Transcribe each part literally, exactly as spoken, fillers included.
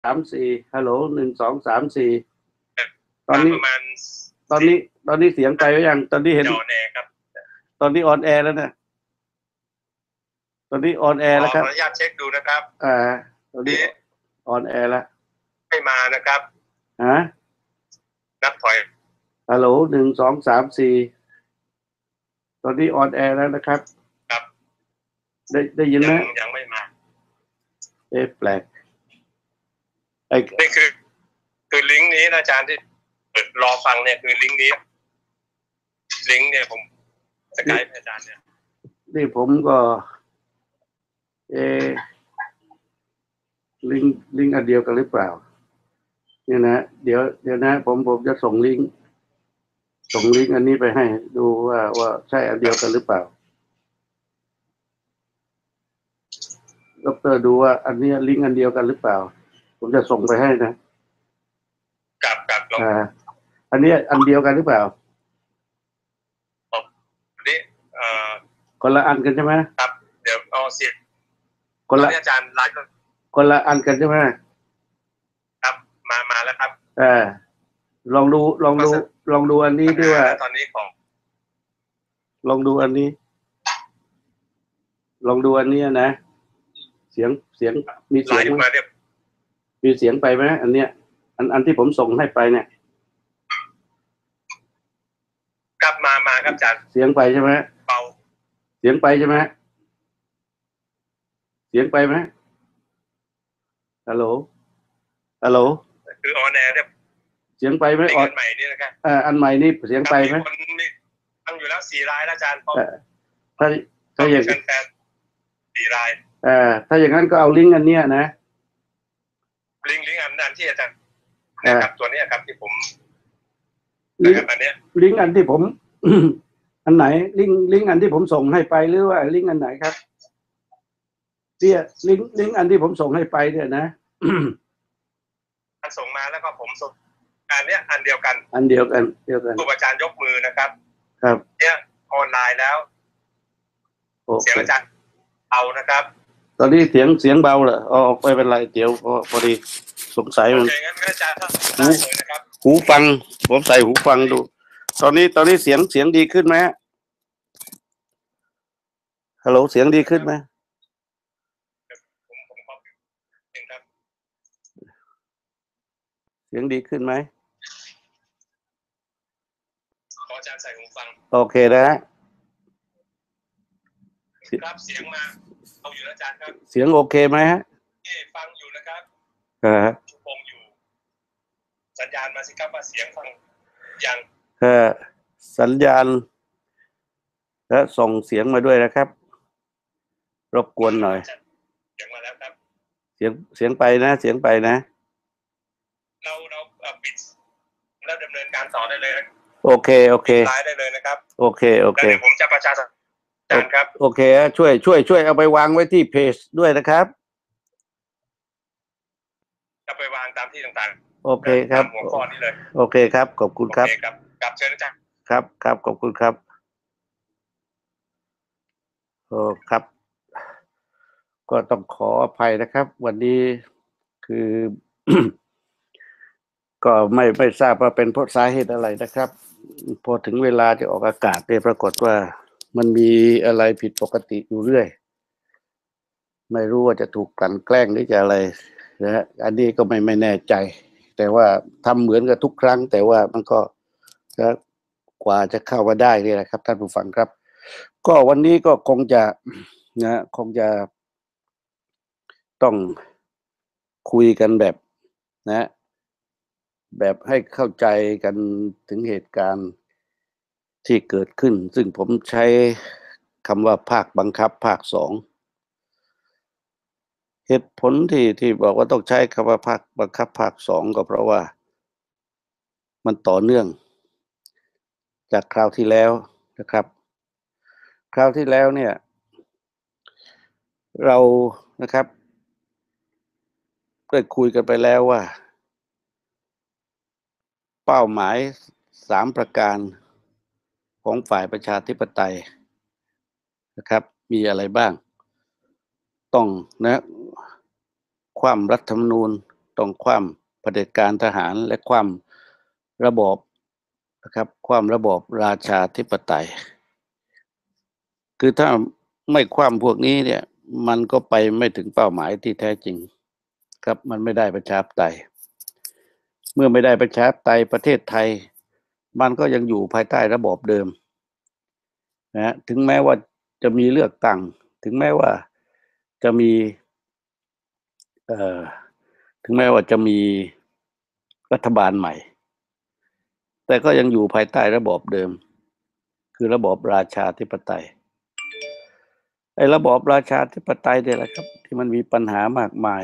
สามสี่ฮัลโหลหนึ่งสองสามสี่ตอนนี้ประมาณตอนนี้ตอนนี้เสียงไปหรือยังตอนนี้เห็นจอแนครับตอนนี้ออนแอร์แล้วนะตอนนี้ออนแอร์แล้วครับขออนุญาตเช็คดูนะครับอ่าตอนนี้ออนแอร์แล้วไม่มานะครับฮะนับถอยฮัลโหลหนึ่งสองสามสี่ตอนนี้ออนแอร์แล้วนะครับครับได้ได้ยินไหมยังไม่มาเอ๊ะแปลกไอ้นี่คือคือลิงก์นี้นะอาจารย์ที่เปิดรอฟังเนี่ยคือลิงก์นี้ลิงก์เนี่ยผมสกายอาจารย์เนี่ยนี่ผมก็เอลิงก์ลิงก์อันเดียวกันหรือเปล่าเนี่ยนะเดี๋ยวเดี๋ยวนะผมผมจะส่งลิงก์ส่งลิงก์อันนี้ไปให้ดูว่าว่าใช่อันเดียวกันหรือเปล่าดอกเตอรดูว่าอันนี้ลิงก์อันเดียวกันหรือเปล่าผมจะส่งไปให้นะกับกับอ่าอันนี้อันเดียวกันหรือเปล่าอันนี้เอ่อคนละอันกันใช่ไหมครับเดี๋ยวเอาเสียงคนละอาจารย์ไลฟ์คนละอันกันใช่ไหมครับมามาแล้วครับอ่าลองดูลองดูลองดูอันนี้ด้วยว่าตอนนี้ของลองดูอันนี้ลองดูอันนี้นะเสียงเสียงมีเสียงมาเรียบมีเสียงไปไหมอันเนี้ยอันอันที่ผมส่งให้ไปเนี่ยกลับมามาครับอาจารย์เสียงไปใช่ไหมเบาเสียงไปใช่ไหมเสียงไปไหมฮัลโหลฮัลโหลคือออนแอร์เนี่ยเสียงไปไหมอันใหม่นี่นะครับอ่าอันใหม่นี่เสียงไปไหมคนฟังอยู่แล้วสี่รายแล้วอาจารย์ถ้าถ้าอย่างแฟนสี่รายอ่าถ้าอย่างนั้นก็เอาลิงก์อันเนี้ยนะลิงก์ลิงก์อันนั้นที่อาจารย์นะครับตัวนี้ครับที่ผมลิงก์อันเนี้ยลิงก์อันที่ผมอันไหนลิงก์ลิงก์อันที่ผมส่งให้ไปหรือว่าลิงก์อันไหนครับเนี่ยลิงก์ลิงก์อันที่ผมส่งให้ไปเนี่ยนะส่งมาแล้วก็ผมส่งอันเนี้ยอันเดียวกันอันเดียวกันเดียวกันครูอาจารย์ยกมือนะครับครับเนี่ยออนไลน์แล้วเสียงอาจารย์เอานะครับตอนนี้เสียงเสียงเบาเหรออ๋อไม่เป็นไรเดี๋ยวพอดีสงสัยมันหูหูฟังผมใส่หูฟังดูตอนนี้ตอนนี้เสียงเสียงดีขึ้นไหมฮัลโหลเสียงดีขึ้นไหมเสียงดีขึ้นไหมขออาจารย์ใส่หูฟังโอเคนะครับเสียงมาเอาอยู่อาจารย์ครับเสียงโอเคไหมฮะฟังอยู่นะครับอ่าคงอยู่สัญญาณมาสิครับว่าเสียงฟังยังเออสัญญาณและส่งเสียงมาด้วยนะครับรบกวนหน่อยเสียงมาแล้วครับเสียงเสียงไปนะเสียงไปนะเราเราปิดแล้วดำเนินการต่อได้เลยนะโอเคโอเคไลฟ์ได้เลยนะครับโอเคโอเคเดี๋ยวผมจะประชาสัมพันธ์ครับโอเคช่วยช่วยช่วยเอาไปวางไว้ที่เพจด้วยนะครับจะไปวางตามที่ต่างๆโอเคครับหัวข้อนี้เลยโอเคครับขอบคุณครับโอเคครับกลับเชิญอาจารย์ครับครับขอบคุณครับโอ้ครับก็ต้องขออภัยนะครับวันนี้คือ ก็ไม่ไม่ทราบว่าเป็นเพราะสาเหตุอะไรนะครับพอถึงเวลาจะออกอากาศเนี่ยปรากฏว่ามันมีอะไรผิดปกติอยู่เรื่อยไม่รู้ว่าจะถูกกลั่นแกล้งหรือจะอะไรนะฮะอันนี้ก็ไม่ไม่แน่ใจแต่ว่าทำเหมือนกับทุกครั้งแต่ว่ามันก็กว่าจะเข้ามาได้นี่แหละครับท่านผู้ฟังครับก็วันนี้ก็คงจะนะคงจะต้องคุยกันแบบนะแบบให้เข้าใจกันถึงเหตุการณ์ที่เกิดขึ้นซึ่งผมใช้คำว่าภาคบังคับภาคสองเหตุผลที่ที่บอกว่าต้องใช้คำว่าภาคบังคับภาคสองก็เพราะว่ามันต่อเนื่องจากคราวที่แล้วนะครับคราวที่แล้วเนี่ยเรานะครับได้คุยกันไปแล้วว่าเป้าหมายสามประการของฝ่ายประชาธิปไตยนะครับมีอะไรบ้างต้องนะคว่ำรัฐธรรมนูญต้องคว่ำเผด็จการทหารและคว่ำระบอบนะครับคว่ำระบอบราชาธิปไตยคือถ้าไม่คว่ำพวกนี้เนี่ยมันก็ไปไม่ถึงเป้าหมายที่แท้จริงครับมันไม่ได้ประชาธิปไตยเมื่อไม่ได้ประชาธิปไตยประเทศไทยมันก็ยังอยู่ภายใต้ระบอบเดิมนะถึงแม้ว่าจะมีเลือกตั้งถึงแม้ว่าจะมีเอ่อถึงแม้ว่าจะมีรัฐบาลใหม่แต่ก็ยังอยู่ภายใต้ระบอบเดิมคือระบอบราชาธิปไตยไอ้ระบอบราชาธิปไตยเนี่ยแหละครับที่มันมีปัญหามากมาย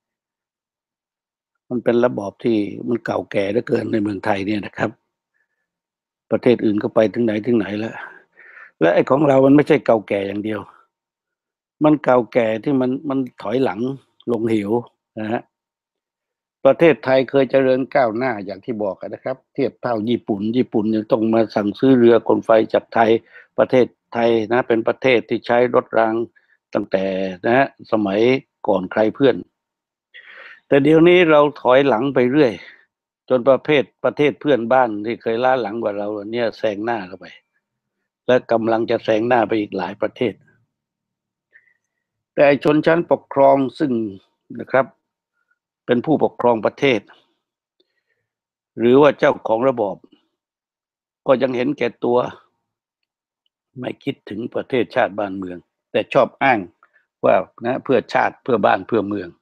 มันเป็นระบอบที่มันเก่าแก่เหลือเกินในเมืองไทยเนี่ยนะครับประเทศอื่นก็ไปถึงไหนถึงไหนแล้วและไอ้ของเรามันไม่ใช่เก่าแก่อย่างเดียวมันเก่าแก่ที่มันมันถอยหลังลงเหวนะฮะประเทศไทยเคยเจริญก้าวหน้าอย่างที่บอกนะครับเทียบเท่าญี่ปุ่นญี่ปุ่นยังต้องมาสั่งซื้อเรือกลไฟจากไทยประเทศไทยนะเป็นประเทศที่ใช้รถรางตั้งแต่นะฮะสมัยก่อนใครเพื่อนแต่เดี๋ยวนี้เราถอยหลังไปเรื่อยจนประเภทประเทศเพื่อนบ้านที่เคยล้าหลังกว่าเราเนี่ยแซงหน้าเข้าไปและกำลังจะแซงหน้าไปอีกหลายประเทศแต่ชนชั้นปกครองซึ่งนะครับเป็นผู้ปกครองประเทศหรือว่าเจ้าของระบอบก็ยังเห็นแก่ตัวไม่คิดถึงประเทศชาติบ้านเมืองแต่ชอบอ้างว่านะเพื่อชาติเพื่อบ้านเพื่อเมือง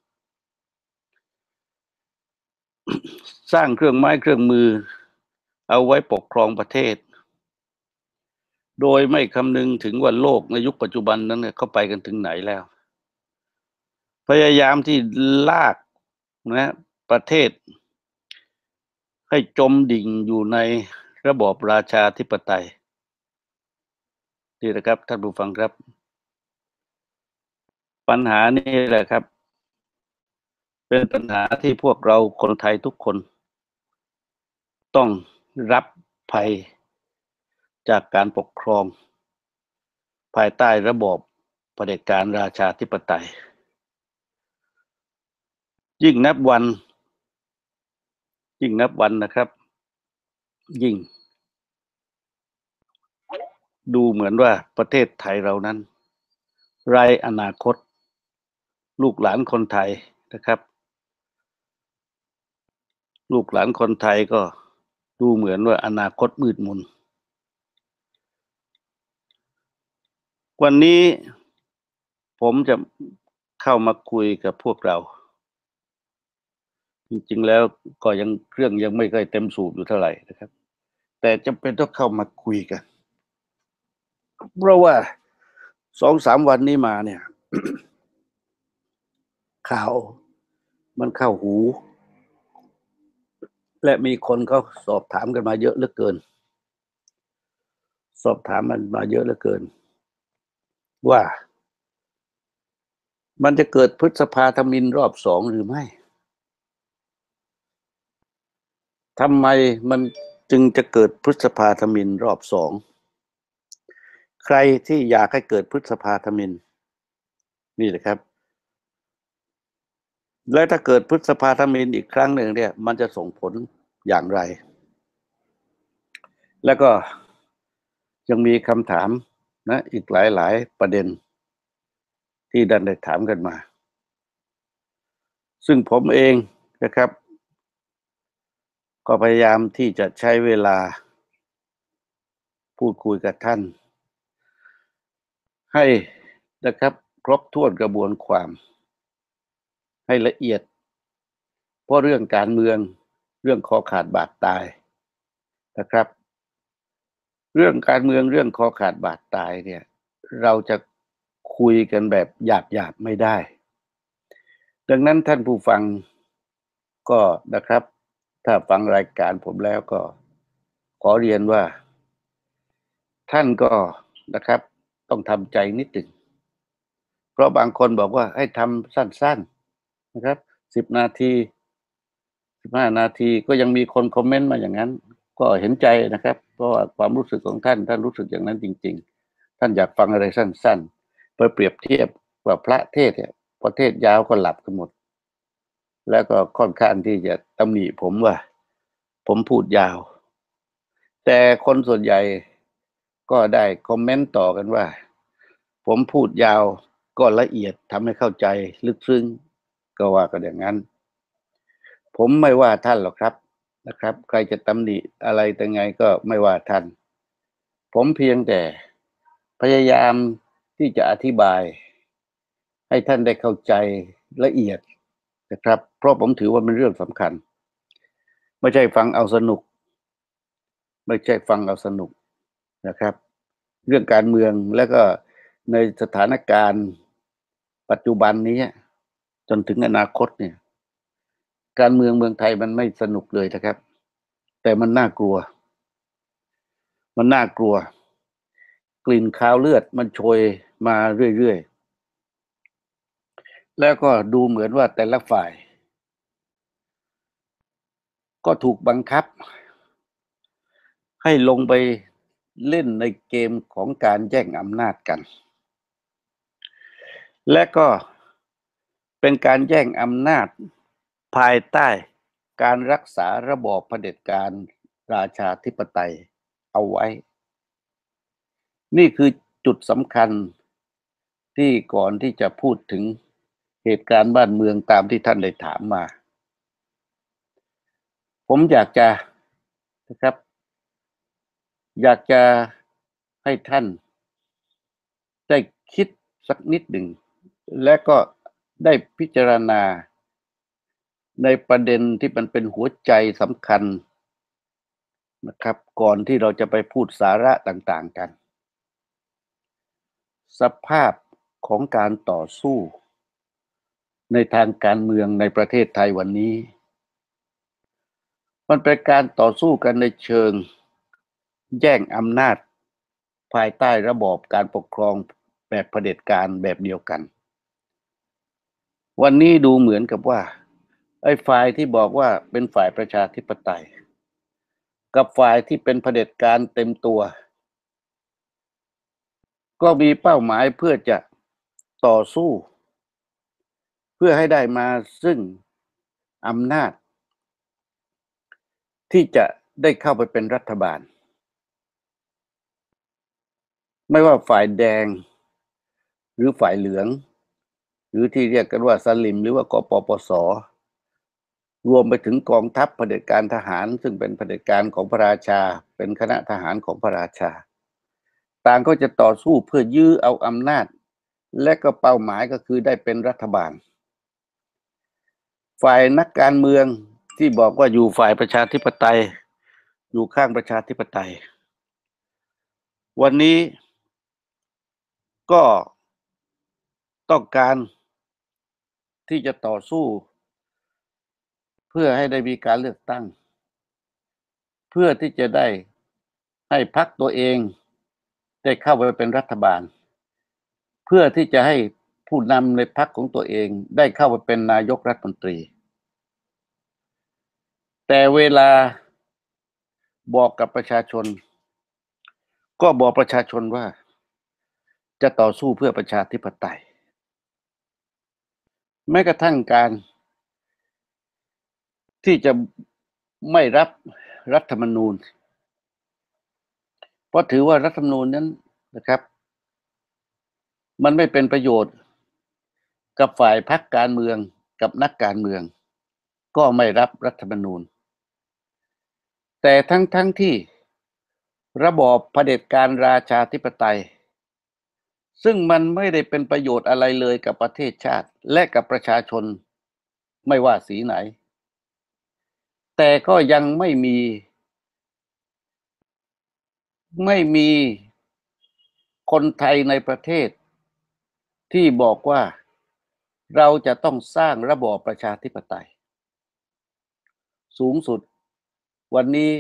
สร้างเครื่องไม้เครื่องมือเอาไว้ปกครองประเทศโดยไม่คำนึงถึงว่าโลกในยุคปัจจุบันนั้นเข้าไปกันถึงไหนแล้วพยายามที่ลากนะประเทศให้จมดิ่งอยู่ในระบอบราชาธิปไตยนี่นะครับท่านผู้ฟังครับปัญหานี้แหละครับเป็นปัญหาที่พวกเราคนไทยทุกคนต้องรับภัยจากการปกครองภายใต้ระบอบเผด็จการราชาธิปไตยยิ่งนับวันยิ่งนับวันนะครับยิ่งดูเหมือนว่าประเทศไทยเรานั้นไร้อนาคตลูกหลานคนไทยนะครับลูกหลานคนไทยก็ดูเหมือนว่าอนาคตมืดมนวันนี้ผมจะเข้ามาคุยกับพวกเราจริงๆแล้วก็ยังเครื่องยังไม่ค่อยเต็มสูบอยู่เท่าไหร่นะครับแต่จำเป็นต้องเข้ามาคุยกันเพราะว่าสองสามวันนี้มาเนี่ย ข่าวมันเข้าหูและมีคนเขาสอบถามกันมาเยอะเหลือเกินสอบถามมันมาเยอะเหลือเกินว่ามันจะเกิดพฤษภาธมิฬรอบสองหรือไม่ทำไมมันจึงจะเกิดพฤษภาธมิฬรอบสองใครที่อยากให้เกิดพฤษภาธมิฬนี่แหละครับและถ้าเกิดพฤษภาธมิฬอีกครั้งหนึ่งเนี่ยมันจะส่งผลอย่างไรแล้วก็ยังมีคำถามนะอีกหลายๆประเด็นที่ดันได้ถามกันมาซึ่งผมเองนะครับก็พยายามที่จะใช้เวลาพูดคุยกับท่านให้นะครับครบถ้วนกระบวนความให้ละเอียดเพราะเรื่องการเมืองเรื่องคอขาดบาดตายนะครับเรื่องการเมืองเรื่องคอขาดบาดตายเนี่ยเราจะคุยกันแบบหยาบๆไม่ได้ดังนั้นท่านผู้ฟังก็นะครับถ้าฟังรายการผมแล้วก็ขอเรียนว่าท่านก็นะครับต้องทำใจนิดหนึ่งเพราะบางคนบอกว่าให้ทำสั้นๆนะครับสิบนาทีสิบห้านาทีก็ยังมีคนคอมเมนต์มาอย่างนั้นก็เห็นใจนะครับเพราะว่าความรู้สึกของท่านท่านรู้สึกอย่างนั้นจริงๆท่านอยากฟังอะไรสั้นๆไปเปรียบเทียบว่าพระเทศเนี่ยประเทศยาวก็หลับกันหมดแล้วก็ค่อนข้างที่จะตำหนิผมว่าผมพูดยาวแต่คนส่วนใหญ่ก็ได้คอมเมนต์ต่อกันว่าผมพูดยาวก็ละเอียดทำให้เข้าใจลึกซึ้งก็ว่ากันอย่างนั้นผมไม่ว่าท่านหรอกครับนะครับใครจะตำหนิอะไรแต่ไงก็ไม่ว่าท่านผมเพียงแต่พยายามที่จะอธิบายให้ท่านได้เข้าใจละเอียดนะครับเพราะผมถือว่าเป็นเรื่องสำคัญไม่ใช่ฟังเอาสนุกไม่ใช่ฟังเอาสนุกนะครับเรื่องการเมืองแล้วก็ในสถานการณ์ปัจจุบันนี้จนถึงอนาคตเนี่ยการเมืองเมืองไทยมันไม่สนุกเลยนะครับแต่มันน่ากลัวมันน่ากลัวกลิ่นคาวเลือดมันโชยมาเรื่อยๆแล้วก็ดูเหมือนว่าแต่ละฝ่ายก็ถูกบังคับให้ลงไปเล่นในเกมของการแย่งอำนาจกันและก็เป็นการแย่งอำนาจภายใต้การรักษาระบอบเผด็จการราชาธิปไตยเอาไว้นี่คือจุดสำคัญที่ก่อนที่จะพูดถึงเหตุการณ์บ้านเมืองตามที่ท่านได้ถามมาผมอยากจะนะครับอยากจะให้ท่านได้คิดสักนิดหนึ่งและก็ได้พิจารณาในประเด็นที่มันเป็นหัวใจสำคัญนะครับก่อนที่เราจะไปพูดสาระต่างๆกันสภาพของการต่อสู้ในทางการเมืองในประเทศไทยวันนี้มันเป็นการต่อสู้กันในเชิงแย่งอำนาจภายใต้ระบอบการปกครองแบบเผด็จการแบบเดียวกันวันนี้ดูเหมือนกับว่าไอ้ฝ่ายที่บอกว่าเป็นฝ่ายประชาธิปไตยกับฝ่ายที่เป็นเผด็จการเต็มตัวก็มีเป้าหมายเพื่อจะต่อสู้เพื่อให้ได้มาซึ่งอำนาจที่จะได้เข้าไปเป็นรัฐบาลไม่ว่าฝ่ายแดงหรือฝ่ายเหลืองหรือที่เรียกกันว่าสลิมหรือว่ากปปสรวมไปถึงกองทัพเผด็จการทหารซึ่งเป็นเผด็จการของพระราชาเป็นคณะทหารของพระราชาต่างก็จะต่อสู้เพื่อยื้อเอาอำนาจและก็เป้าหมายก็คือได้เป็นรัฐบาลฝ่ายนักการเมืองที่บอกว่าอยู่ฝ่ายประชาธิปไตยอยู่ข้างประชาธิปไตยวันนี้ก็ต้องการที่จะต่อสู้เพื่อให้ได้มีการเลือกตั้งเพื่อที่จะได้ให้พรรคตัวเองได้เข้าไปเป็นรัฐบาลเพื่อที่จะให้ผู้นำในพรรคของตัวเองได้เข้าไปเป็นนายกรัฐมนตรีแต่เวลาบอกกับประชาชนก็บอกประชาชนว่าจะต่อสู้เพื่อประชาธิปไตยแม้กระทั่งการที่จะไม่รับรัฐธรรมนูญเพราะถือว่ารัฐธรรมนูญนั้นนะครับมันไม่เป็นประโยชน์กับฝ่ายพรรคการเมืองกับนักการเมืองก็ไม่รับรัฐธรรมนูญแต่ทั้งทั้งที่ระบอบเผด็จการราชาธิปไตยซึ่งมันไม่ได้เป็นประโยชน์อะไรเลยกับประเทศชาติและกับประชาชนไม่ว่าสีไหนแต่ก็ยังไม่มีไม่มีคนไทยในประเทศที่บอกว่าเราจะต้องสร้างระบอบประชาธิปไตยสูงสุดวันนี้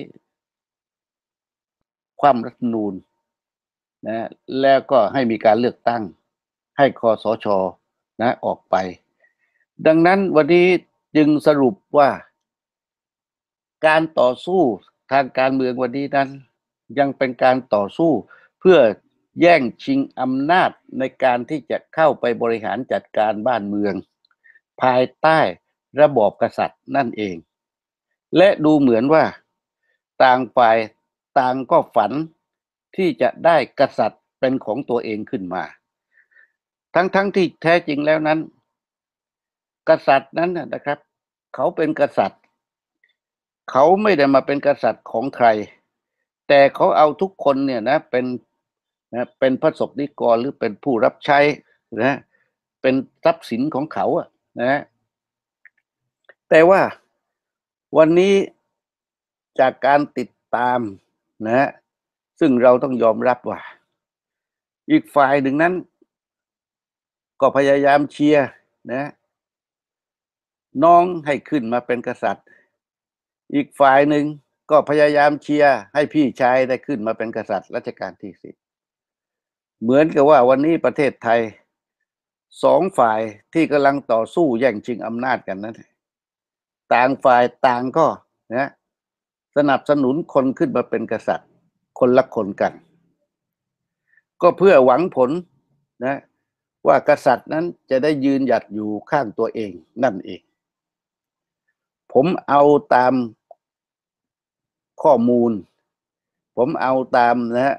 คว่ำรัฐธรรมนูญนะแล้วก็ให้มีการเลือกตั้งให้คสช.นะออกไปดังนั้นวันนี้จึงสรุปว่าการต่อสู้ทางการเมืองวันนี้นั้นยังเป็นการต่อสู้เพื่อแย่งชิงอำนาจในการที่จะเข้าไปบริหารจัดการบ้านเมืองภายใต้ระบอบกษัตริย์นั่นเองและดูเหมือนว่าต่างฝ่ายต่างก็ฝันที่จะได้กษัตริย์เป็นของตัวเองขึ้นมาทั้งๆ ท, ที่แท้จริงแล้วนั้นกษัตริย์นั้นนะครับเขาเป็นกษัตริย์เขาไม่ได้มาเป็นกษัตริย์ของใครแต่เขาเอาทุกคนเนี่ยนะเป็นนะเป็นพระสงฆ์นิกรหรือเป็นผู้รับใช้นะเป็นทรัพย์สินของเขาอะนะแต่ว่าวันนี้จากการติดตามนะซึ่งเราต้องยอมรับว่าอีกฝ่ายหนึ่งนั้นก็พยายามเชียร์นะน้องให้ขึ้นมาเป็นกษัตริย์อีกฝ่ายหนึ่งก็พยายามเชียร์ให้พี่ชายได้ขึ้นมาเป็นกษัตริย์รัชกาลที่สิบเหมือนกับว่าวันนี้ประเทศไทยสองฝ่ายที่กำลังต่อสู้แย่งชิงอำนาจกันนั้นต่างฝ่ายต่างก็นะสนับสนุนคนขึ้นมาเป็นกษัตริย์คนละคนกันก็เพื่อหวังผลนะว่ากษัตริย์นั้นจะได้ยืนหยัดอยู่ข้างตัวเองนั่นเองผมเอาตามข้อมูลผมเอาตามนะ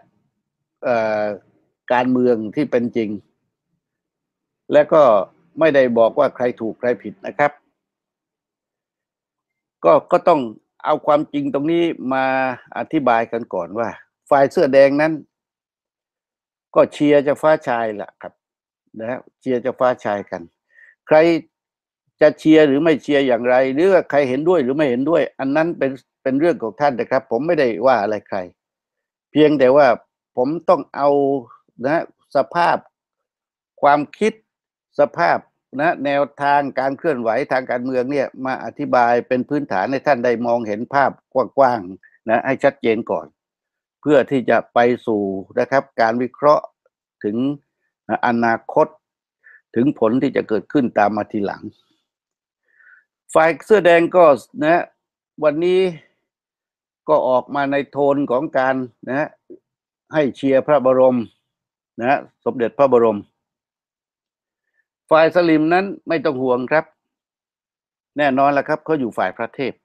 การเมืองที่เป็นจริงและก็ไม่ได้บอกว่าใครถูกใครผิดนะครับก็ก็ต้องเอาความจริงตรงนี้มาอธิบายกันก่อนว่าฝ่ายเสื้อแดงนั้นก็เชียร์เจ้าฟ้าชายแหละครับนะเชียร์เจ้าฟ้าชายกันใครจะเชียร์หรือไม่เชียร์อย่างไรหรือว่าใครเห็นด้วยหรือไม่เห็นด้วยอันนั้นเป็นเป็นเรื่องของท่านนะครับผมไม่ได้ว่าอะไรใครเพียงแต่ว่าผมต้องเอานะสภาพความคิดสภาพนะแนวทางการเคลื่อนไหวทางการเมืองเนี่ยมาอธิบายเป็นพื้นฐานให้ท่านได้มองเห็นภาพกว้างๆนะให้ชัดเจนก่อนเพื่อที่จะไปสู่นะครับการวิเคราะห์ถึงอนาคตถึงผลที่จะเกิดขึ้นตามมาทีหลังฝ่ายเสื้อแดงก็นะวันนี้ก็ออกมาในโทนของการนะให้เชียร์พระบรมนะสมเด็จพระบรมฝ่ายสลิมนั้นไม่ต้องห่วงครับแน่นอนแล้วครับเขาอยู่ฝ่ายพระเทพ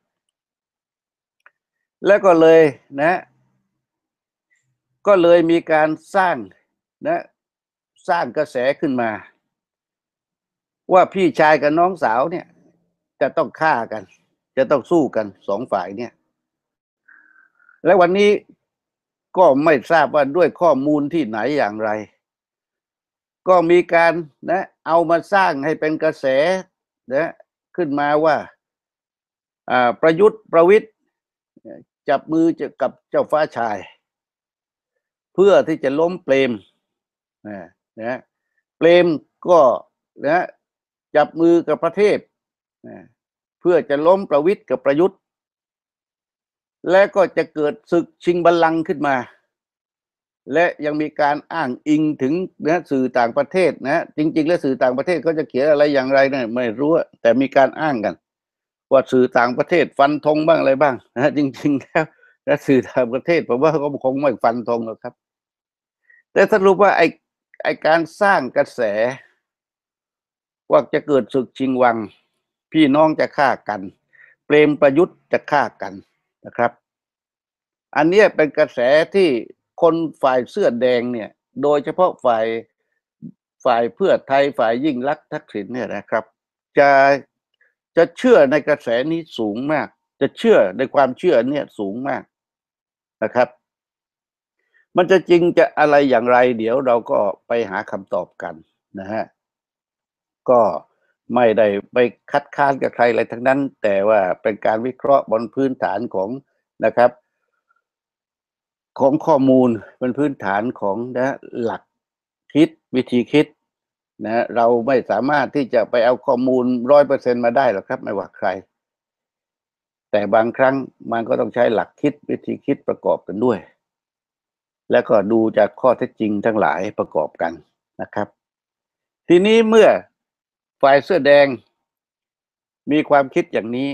แล้วก็เลยนะก็เลยมีการสร้างนะสร้างกระแสขึ้นมาว่าพี่ชายกับน้องสาวเนี่ยจะต้องฆ่ากันจะต้องสู้กันสองฝ่ายเนี่ยและวันนี้ก็ไม่ทราบว่าด้วยข้อมูลที่ไหนอย่างไรก็มีการนะเอามาสร้างให้เป็นกระแสนะขึ้นมาว่าอ่าประยุทธ์ประวิตรจับมือกับเจ้าฟ้าชายเพื่อที่จะล้มเปรมนะนะเปรมก็นะจับมือกับประเทศนะเพื่อจะล้มประวิตรกับประยุทธ์และก็จะเกิดศึกชิงบัลลังก์ขึ้นมาและยังมีการอ้างอิงถึงนะสื่อต่างประเทศนะจริงๆแล้วสื่อต่างประเทศเขาจะเขียนอะไรอย่างไรเนี่ยไม่รู้แต่มีการอ้างกันว่าสื่อต่างประเทศฟันธงบ้างอะไรบ้างนะจริงๆแล้วนะสื่อต่างประเทศผมว่าเขาคงไม่ฟันธงหรอกครับแต่สรุปว่าไอ้ไอ้การสร้างกระแสว่าจะเกิดศึกชิงวังพี่น้องจะฆ่ากันเปรมประยุทธ์จะฆ่ากันนะครับอันนี้เป็นกระแสที่คนฝ่ายเสื้อแดงเนี่ยโดยเฉพาะฝ่ายฝ่ายเพื่อไทยฝ่ายยิ่งลักษณ์ทักษิณเนี่ยนะครับจะจะเชื่อในกระแสนี้สูงมากจะเชื่อในความเชื่อเนี่ยสูงมากนะครับมันจะจริงจะอะไรอย่างไรเดี๋ยวเราก็ไปหาคำตอบกันนะฮะก็ไม่ได้ไปคัดค้านกับใครอะไรทั้งนั้นแต่ว่าเป็นการวิเคราะห์บนพื้นฐานของนะครับของข้อมูลเป็นพื้นฐานของนะหลักคิดวิธีคิดนะเราไม่สามารถที่จะไปเอาข้อมูลร้อยเปอร์เซ็นต์มาได้หรอกครับไม่ว่าใครแต่บางครั้งมันก็ต้องใช้หลักคิดวิธีคิดประกอบกันด้วยแล้วก็ดูจากข้อเท็จจริงทั้งหลายประกอบกันนะครับทีนี้เมื่อฝ่ายเสื้อแดงมีความคิดอย่างนี้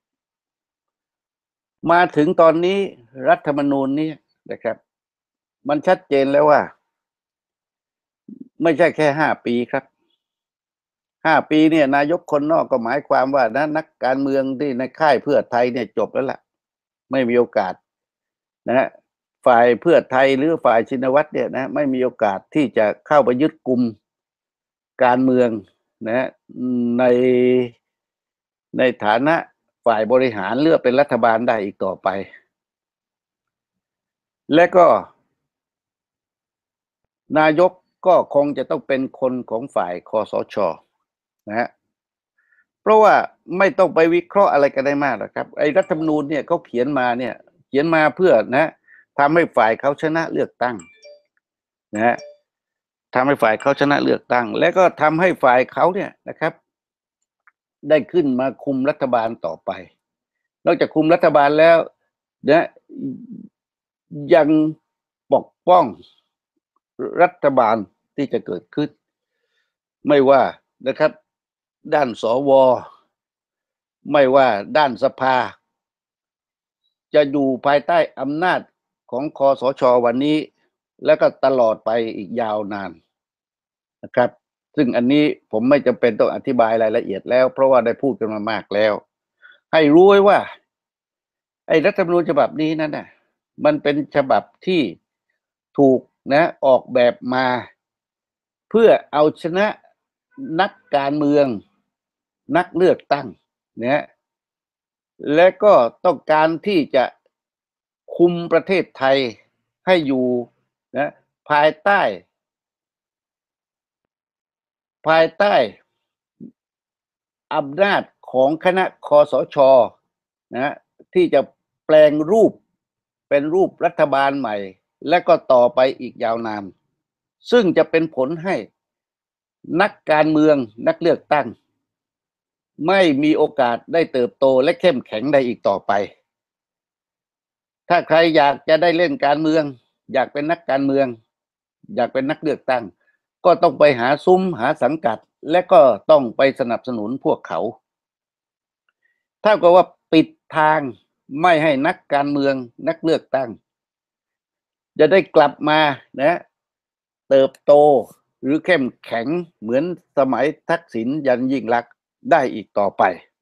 มาถึงตอนนี้รัฐธรรมนูญนี้นะครับมันชัดเจนแล้วว่าไม่ใช่แค่ห้าปีครับห้าปีเนี่ยนายกคนนอกก็หมายความว่านะนักการเมืองที่ในค่ายเพื่อไทยเนี่ยจบแล้วล่ะไม่มีโอกาสนะฮะฝ่ายเพื่อไทยหรือฝ่ายชินวัตรเนี่ยนะไม่มีโอกาสที่จะเข้าไปยึดกุมการเมืองนะในในฐานะฝ่ายบริหารเลือกเป็นรัฐบาลได้อีกต่อไปและก็นายกก็คงจะต้องเป็นคนของฝ่ายคสช.นะฮะเพราะว่าไม่ต้องไปวิเคราะห์อะไรกันได้มากหรอกครับไอ้รัฐธรรมนูญเนี่ยเขาเขียนมาเนี่ยเขียนมาเพื่อนะทำให้ฝ่ายเขาชนะเลือกตั้งนะฮะทำให้ฝ่ายเขาชนะเลือกตั้งและก็ทำให้ฝ่ายเขาเนี่ยนะครับได้ขึ้นมาคุมรัฐบาลต่อไปนอกจากคุมรัฐบาลแล้วนะยังปกป้องรัฐบาลที่จะเกิดขึ้นไม่ว่านะครับด้านสวไม่ว่าด้านสภาจะอยู่ภายใต้อำนาจของคสช.วันนี้แล้วก็ตลอดไปอีกยาวนานนะครับซึ่งอันนี้ผมไม่จำเป็นต้องอธิบายรายละเอียดแล้วเพราะว่าได้พูดกันมามากแล้วให้รู้ไว้ว่าไอ้รัฐธรรมนูญฉบับนี้นั่นน่ะมันเป็นฉบับที่ถูกนะออกแบบมาเพื่อเอาชนะนักการเมืองนักเลือกตั้งนะและก็ต้องการที่จะคุมประเทศไทยให้อยู่นะภายใต้ภายใต้อำนาจของคณะคสช.นะที่จะแปลงรูปเป็นรูปรัฐบาลใหม่และก็ต่อไปอีกยาวนานซึ่งจะเป็นผลให้นักการเมืองนักเลือกตั้งไม่มีโอกาสได้เติบโตและเข้มแข็งได้อีกต่อไปถ้าใครอยากจะได้เล่นการเมืองอยากเป็นนักการเมืองอยากเป็นนักเลือกตั้งก็ต้องไปหาซุ้มหาสังกัดและก็ต้องไปสนับสนุนพวกเขาเท่ากับว่าปิดทางไม่ให้นักการเมืองนักเลือกตั้งจะได้กลับมานะเติบโตหรือเข้มแข็งเหมือนสมัยทักษิณยันยิ่งลักษณ์ได้อีกต่อไป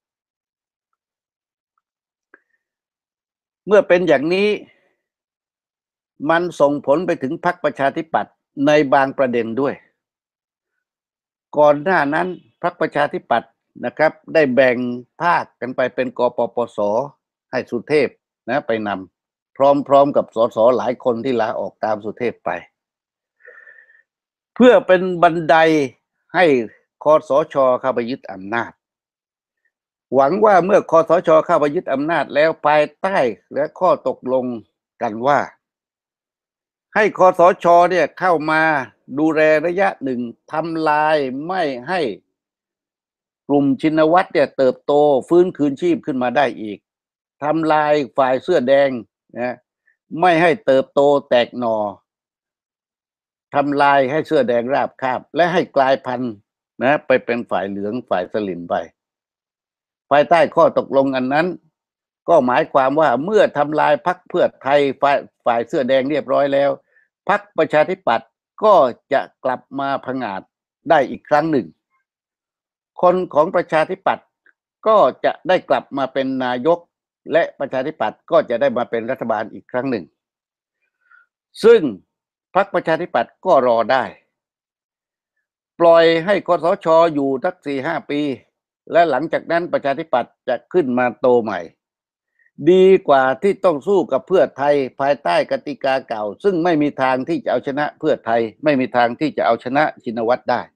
เมื่อเป็นอย่างนี้มันส่งผลไปถึงพรรคประชาธิปัตย์ในบางประเด็นด้วยก่อนหน้านั้นพรรคประชาธิปัตย์นะครับได้แบ่งภาคกันไปเป็นกปปส.ให้สุเทพนะไปนำพร้อมๆกับสสหลายคนที่ลาออกตามสุเทพไปเพื่อเป็นบันไดให้คสช.เข้าไปยึดอำนาจหวังว่าเมื่อคสช.เข้าไปยึดอำนาจแล้วภายใต้และข้อตกลงกันว่าให้คสช.เนี่ยเข้ามาดูแลระยะหนึ่งทำลายไม่ให้กลุ่มชินวัตรเนี่ยเติบโตฟื้นคืนชีพขึ้นมาได้อีกทำลายฝ่ายเสื้อแดงนะไม่ให้เติบโตแตกหน่อทำลายให้เสื้อแดงราบคาบและให้กลายพันธุ์นะไปเป็นฝ่ายเหลืองฝ่ายสลิมไปภายใต้ข้อตกลงอันนั้นก็หมายความว่าเมื่อทำลายพรรคเพื่อไทยฝ่ายฝ่ายเสื้อแดงเรียบร้อยแล้วพรรคประชาธิปัตย์ก็จะกลับมาผงาดได้อีกครั้งหนึ่งคนของประชาธิปัตย์ก็จะได้กลับมาเป็นนายกและประชาธิปัตย์ก็จะได้มาเป็นรัฐบาลอีกครั้งหนึ่งซึ่งพรรคประชาธิปัตย์ก็รอได้ปล่อยให้คสช.อยู่สัก สี่ห้า ปีและหลังจากนั้นประชาธิปัตย์จะขึ้นมาโตใหม่ดีกว่าที่ต้องสู้กับเพื่อไทยภายใต้กติกาเก่าซึ่งไม่มีทางที่จะเอาชนะเพื่อไทยไม่มีทางที่จะเอาชนะชินวัตรได้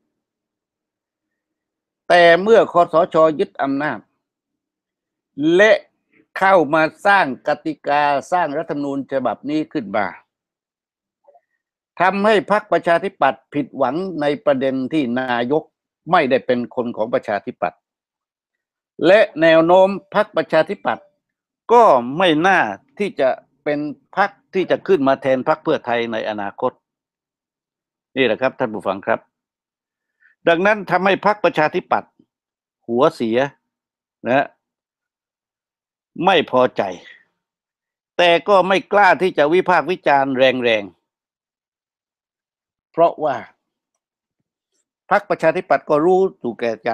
แต่เมื่อคสช.ยึดอำนาจและเข้ามาสร้างกติกาสร้างรัฐธรรมนูญฉบับนี้ขึ้นมาทำให้พรรคประชาธิปัตย์ผิดหวังในประเด็นที่นายกไม่ได้เป็นคนของประชาธิปัตย์และแนวโน้มพรรคประชาธิปัตย์ก็ไม่น่าที่จะเป็นพรรคที่จะขึ้นมาแทนพรรคเพื่อไทยในอนาคตนี่แหละครับท่านผู้ฟังครับดังนั้นทำให้พรรคประชาธิปัตย์หัวเสียนะไม่พอใจแต่ก็ไม่กล้าที่จะวิพากษ์วิจารณ์แรงๆเพราะว่าพรรคประชาธิปัตย์ก็รู้อยู่แก่ใจ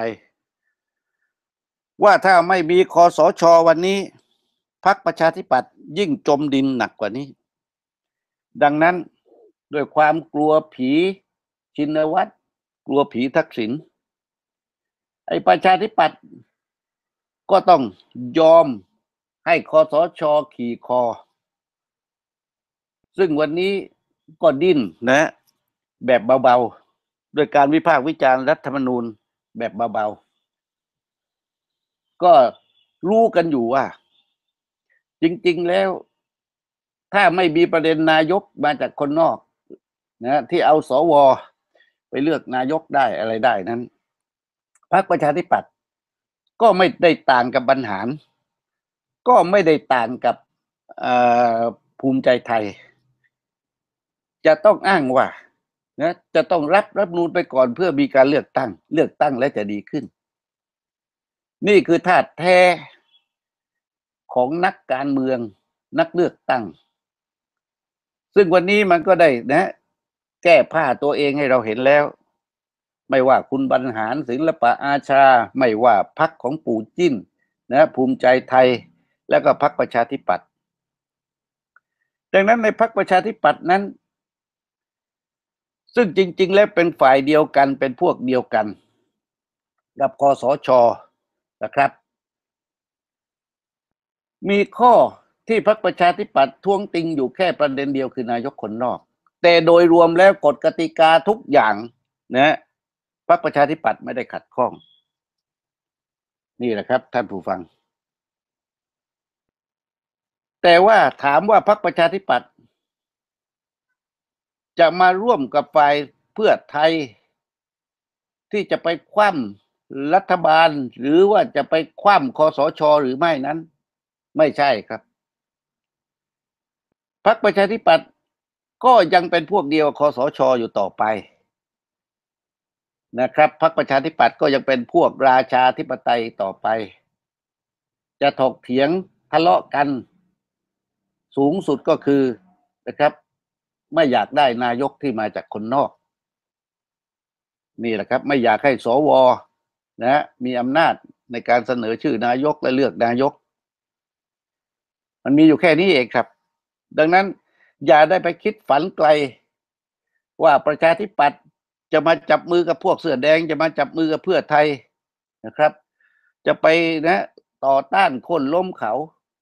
ว่าถ้าไม่มีคสช.วันนี้พรรคประชาธิปัตย์ยิ่งจมดินหนักกว่านี้ดังนั้นด้วยความกลัวผีชินวัตรกลัวผีทักษิณไอ้ประชาธิปัตย์ก็ต้องยอมให้คสช.ขี่คอซึ่งวันนี้ก็ดิ้นนะแบบเบาๆโดยการวิพากษ์วิจารณ์รัฐธรรมนูญแบบเบาๆก็รู้กันอยู่ว่าจริงๆแล้วถ้าไม่มีประเด็นนายกมาจากคนนอกนะที่เอาสวไปเลือกนายกได้อะไรได้นั้นพรรคประชาธิปัตย์ก็ไม่ได้ต่างกับบรรหารก็ไม่ได้ต่างกับภูมิใจไทยจะต้องอ้างว่านะจะต้องรับรัฐธรรมนูญไปก่อนเพื่อมีการเลือกตั้งเลือกตั้งและจะดีขึ้นนี่คือธาตุแท้ของนักการเมืองนักเลือกตั้งซึ่งวันนี้มันก็ได้นะแก้ผ้าตัวเองให้เราเห็นแล้วไม่ว่าคุณบรรหารศิลปะอาชาไม่ว่าพรรคของปู่จิ้นนะภูมิใจไทยแล้วก็พรรคประชาธิปัตย์ดังนั้นในพรรคประชาธิปัตย์นั้นซึ่งจริงๆแล้วเป็นฝ่ายเดียวกันเป็นพวกเดียวกันกับคสช.นะครับมีข้อที่พรรคประชาธิปัตย์ท้วงติงอยู่แค่ประเด็นเดียวคือนายกคนนอกแต่โดยรวมแล้วกฎกติกาทุกอย่างนะพรรคประชาธิปัตย์ไม่ได้ขัดข้องนี่แหละครับท่านผู้ฟังแต่ว่าถามว่าพรรคประชาธิปัตย์จะมาร่วมกับฝ่ายเพื่อไทยที่จะไปคว่ำรัฐบาลหรือว่าจะไปคว่ำคสช.หรือไม่นั้นไม่ใช่ครับพรรคประชาธิปัตย์ก็ยังเป็นพวกเดียวกับคสช.อยู่ต่อไปนะครับพรรคประชาธิปัตย์ก็ยังเป็นพวกราชาธิปไตยต่อไปจะถกเถียงทะเลาะกันสูงสุดก็คือนะครับไม่อยากได้นายกที่มาจากคนนอกนี่แหละครับไม่อยากให้สวนะมีอำนาจในการเสนอชื่อนายกและเลือกนายกมันมีอยู่แค่นี้เองครับดังนั้นอย่าได้ไปคิดฝันไกลว่าประชาธิปัตย์จะมาจับมือกับพวกเสื้อแดงจะมาจับมือกับเพื่อไทยนะครับจะไปนะต่อต้านคนล้มเขา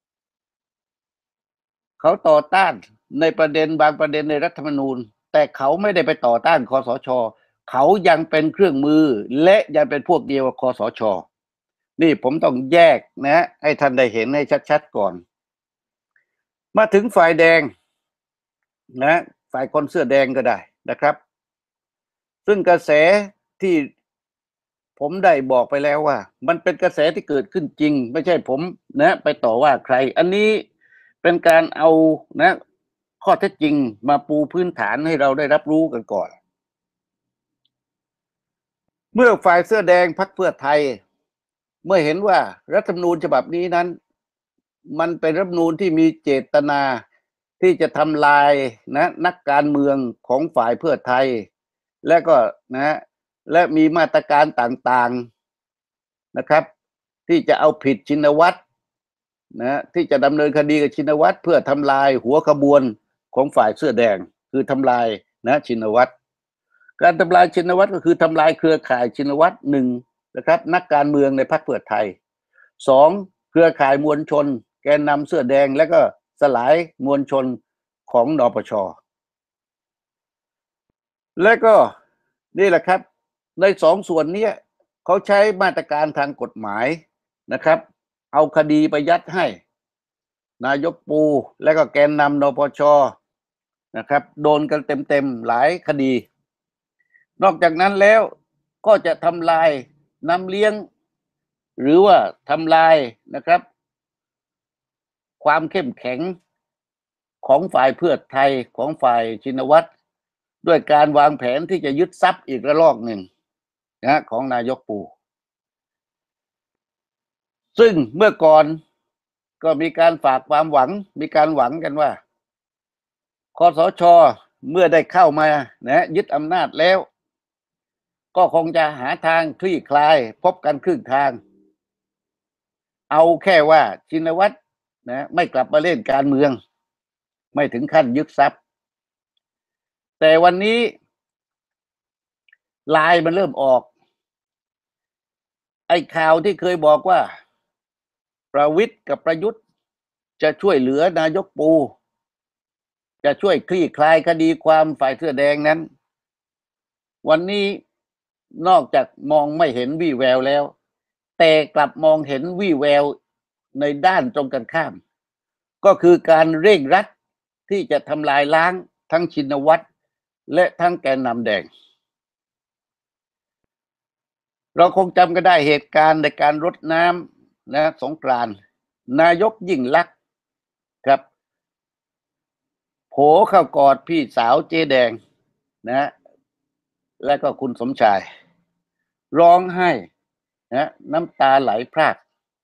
เขาต่อต้านในประเด็นบางประเด็นในรัฐธรรมนูญแต่เขาไม่ได้ไปต่อต้านคสช.เขายังเป็นเครื่องมือและยังเป็นพวกเดียวกับคสช.นี่ผมต้องแยกนะให้ท่านได้เห็นให้ชัดๆก่อนมาถึงฝ่ายแดงนะฝ่ายคนเสื้อแดงก็ได้นะครับซึ่งกระแสที่ผมได้บอกไปแล้วว่ามันเป็นกระแสที่เกิดขึ้นจริงไม่ใช่ผมนะไปต่อว่าใครอันนี้เป็นการเอานะข้อเท็จจริงมาปูพื้นฐานให้เราได้รับรู้กันก่อนเมื่อฝ่ายเสื้อแดงพรรคเพื่อไทยเมื่อเห็นว่ารัฐธรรมนูญฉบับนี้นั้นมันเป็นรัฐธรรมนูญที่มีเจตนาที่จะทำลายนะนักการเมืองของฝ่ายเพื่อไทยและก็นะและมีมาตรการต่างๆนะครับที่จะเอาผิดชินวัตรนะที่จะดำเนินคดีกับชินวัตรเพื่อทำลายหัวขบวนของฝ่ายเสื้อแดงคือทำลายนะชินวัตรการทำลายชินวัตรก็คือทำลายเครือข่ายชินวัตรหนึ่งนะครับนักการเมืองในพรรคเพื่อไทยสองเครือข่ายมวลชนแกนนำเสื้อแดงและก็สลายมวลชนของนปช.และก็นี่แหละครับในสองส่วนนี้เขาใช้มาตรการทางกฎหมายนะครับเอาคดีไปยัดให้นายกปูและก็แกนนำนปช.นะครับโดนกันเต็มๆหลายคดีนอกจากนั้นแล้วก็จะทำลายน้ำเลี้ยงหรือว่าทำลายนะครับความเข้มแข็งของฝ่ายเพื่อไทยของฝ่ายชินวัตรด้วยการวางแผนที่จะยึดทรัพย์อีกระลอกหนึ่งนะของนายกปูซึ่งเมื่อก่อนก็มีการฝากความหวังมีการหวังกันว่าคสช.เมื่อได้เข้ามานะยึดอำนาจแล้วก็คงจะหาทางคลี่คลายพบกันครึ่งทางเอาแค่ว่าชินวัตรนะไม่กลับมาเล่นการเมืองไม่ถึงขั้นยึดทรัพย์แต่วันนี้ลายมันเริ่มออกไอ้ข่าวที่เคยบอกว่าประวิตรกับประยุทธ์จะช่วยเหลือนายกปูจะช่วยคลี่คลายคดีความฝ่ายเสื้อแดงนั้นวันนี้นอกจากมองไม่เห็นวี่แววแล้วแต่กลับมองเห็นวี่แววในด้านตรงกันข้ามก็คือการเร่งรัดที่จะทำลายล้างทั้งชินวัตรและทั้งแกนนำแดงเราคงจำกันได้เหตุการณ์ในการรดน้ำนะสงกรานต์นายกยิ่งลักษณ์ครับโผเข้ากอดพี่สาวเจ๊แดงนะและก็คุณสมชายร้องไห้นะน้ำตาไหลพราก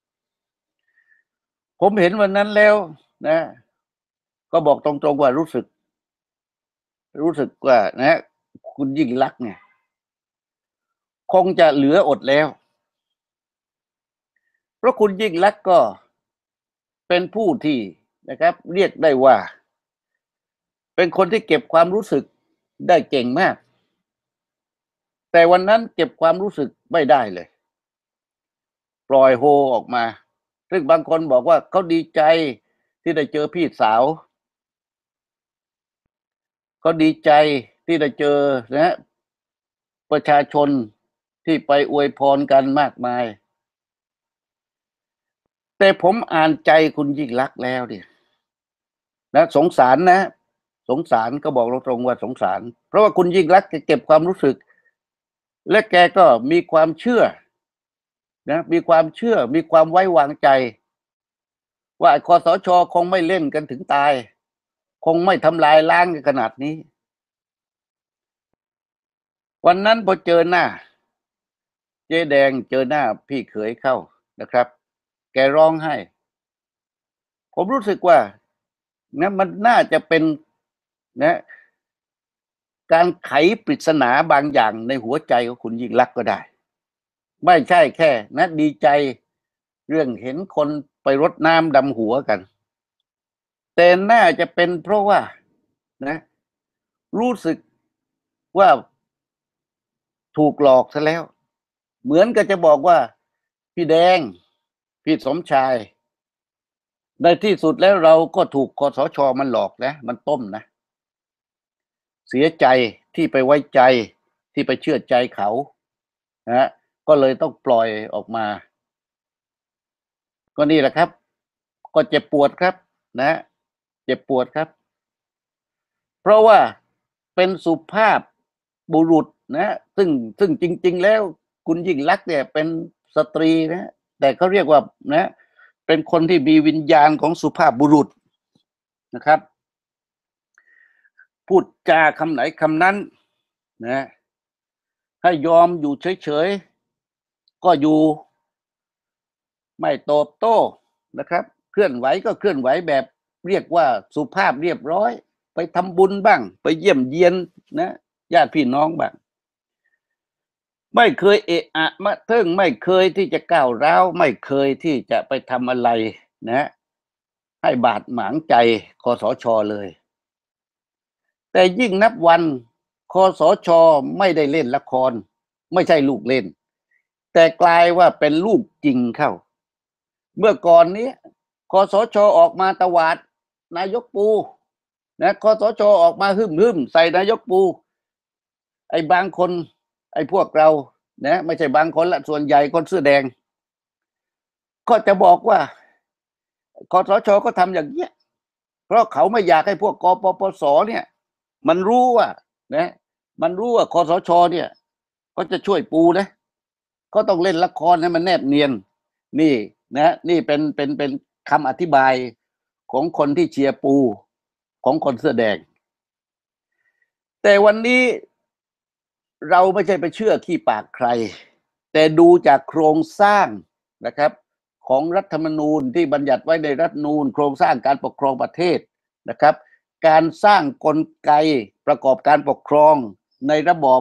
ผมเห็นวันนั้นแล้วนะก็บอกตรงๆว่ารู้สึกรู้สึกว่านะคุณยิ่งลักษณ์เนี่ยคงจะเหลืออดแล้วเพราะคุณยิ่งลักษณ์ก็เป็นผู้ที่นะครับเรียกได้ว่าเป็นคนที่เก็บความรู้สึกได้เก่งมากแต่วันนั้นเก็บความรู้สึกไม่ได้เลยปล่อยโฮออกมาซึ่งบางคนบอกว่าเขาดีใจที่ได้เจอพี่สาวเขาดีใจที่ได้เจอนะประชาชนที่ไปอวยพรกันมากมายแต่ผมอ่านใจคุณยิ่งลักษณ์แล้วดินะสงสารนะสงสารก็บอกตรงๆว่าสงสารเพราะว่าคุณยิ่งลักษณ์แกเก็บความรู้สึกและแกก็มีความเชื่อนะมีความเชื่อมีความไว้วางใจว่าคสช.คงไม่เล่นกันถึงตายคงไม่ทำลายล้างกันขนาดนี้วันนั้นพอเจอหน้าเจ๊แดงเจอหน้าพี่เขยเข้านะครับแกร้องไห้ผมรู้สึกว่านะมันน่าจะเป็นนะการไขปริศนาบางอย่างในหัวใจของคุณยิ่งลักษณ์ก็ได้ไม่ใช่แค่นะดีใจเรื่องเห็นคนไปรดน้ำดำหัวกันแต่น่าจะเป็นเพราะว่านะรู้สึกว่าถูกหลอกซะแล้วเหมือนกับจะบอกว่าพี่แดงพี่สมชายในที่สุดแล้วเราก็ถูกคสช.มันหลอกนะมันต้มนะเสียใจที่ไปไว้ใจที่ไปเชื่อใจเขานะก็เลยต้องปล่อยออกมาก็นี่แหละครับก็เจ็บปวดครับนะเจ็บปวดครับเพราะว่าเป็นสุภาพบุรุษนะซึ่งซึ่งจริงๆแล้วคุณยิ่งลักษณ์เนี่ยเป็นสตรีนะแต่เขาเรียกว่านะเป็นคนที่มีวิญญาณของสุภาพบุรุษนะครับพูดจาคำไหนคำนั้นนะให้ยอมอยู่เฉยๆก็อยู่ไม่ตอบโต้นะครับเคลื่อนไหวก็เคลื่อนไหวแบบเรียกว่าสุภาพเรียบร้อยไปทำบุญบ้างไปเยี่ยมเยียนนะญาติพี่น้องบ้างไม่เคยเอะอะมะเทิงไม่เคยที่จะก้าวร้าวไม่เคยที่จะไปทำอะไรนะให้บาดหมางใจคสช.เลยแต่ยิ่งนับวันคสช.ไม่ได้เล่นละครไม่ใช่ลูกเล่นแต่กลายว่าเป็นลูกจริงเข้าเมื่อก่อนนี้คสช.ออกมาตวาดนายกปูนะคสช.ออกมาหึ่มหึ่มใส่นายกปูไอ้บางคนไอ้พวกเรานะไม่ใช่บางคนละส่วนใหญ่คนเสื้อแดงก็จะบอกว่าคสช.ก็ทำอย่างเนี้ยเพราะเขาไม่อยากให้พวกกปปสเนี่ยมันรู้ว่านะมันรู้ว่าคสช.เนี่ยก็จะช่วยปูนะก็ต้องเล่นละครให้มันแนบเนียนนี่นะนี่เป็นเป็นเป็นคำอธิบายของคนที่เชียร์ปูของคนเสื้อแดงแต่วันนี้เราไม่ใช่ไปเชื่อขี้ปากใครแต่ดูจากโครงสร้างนะครับของรัฐธรรมนูญที่บัญญัติไว้ในรัฐธรรมนูญโครงสร้างการปกครองประเทศนะครับการสร้างกลไกประกอบการปกครองในระบอบ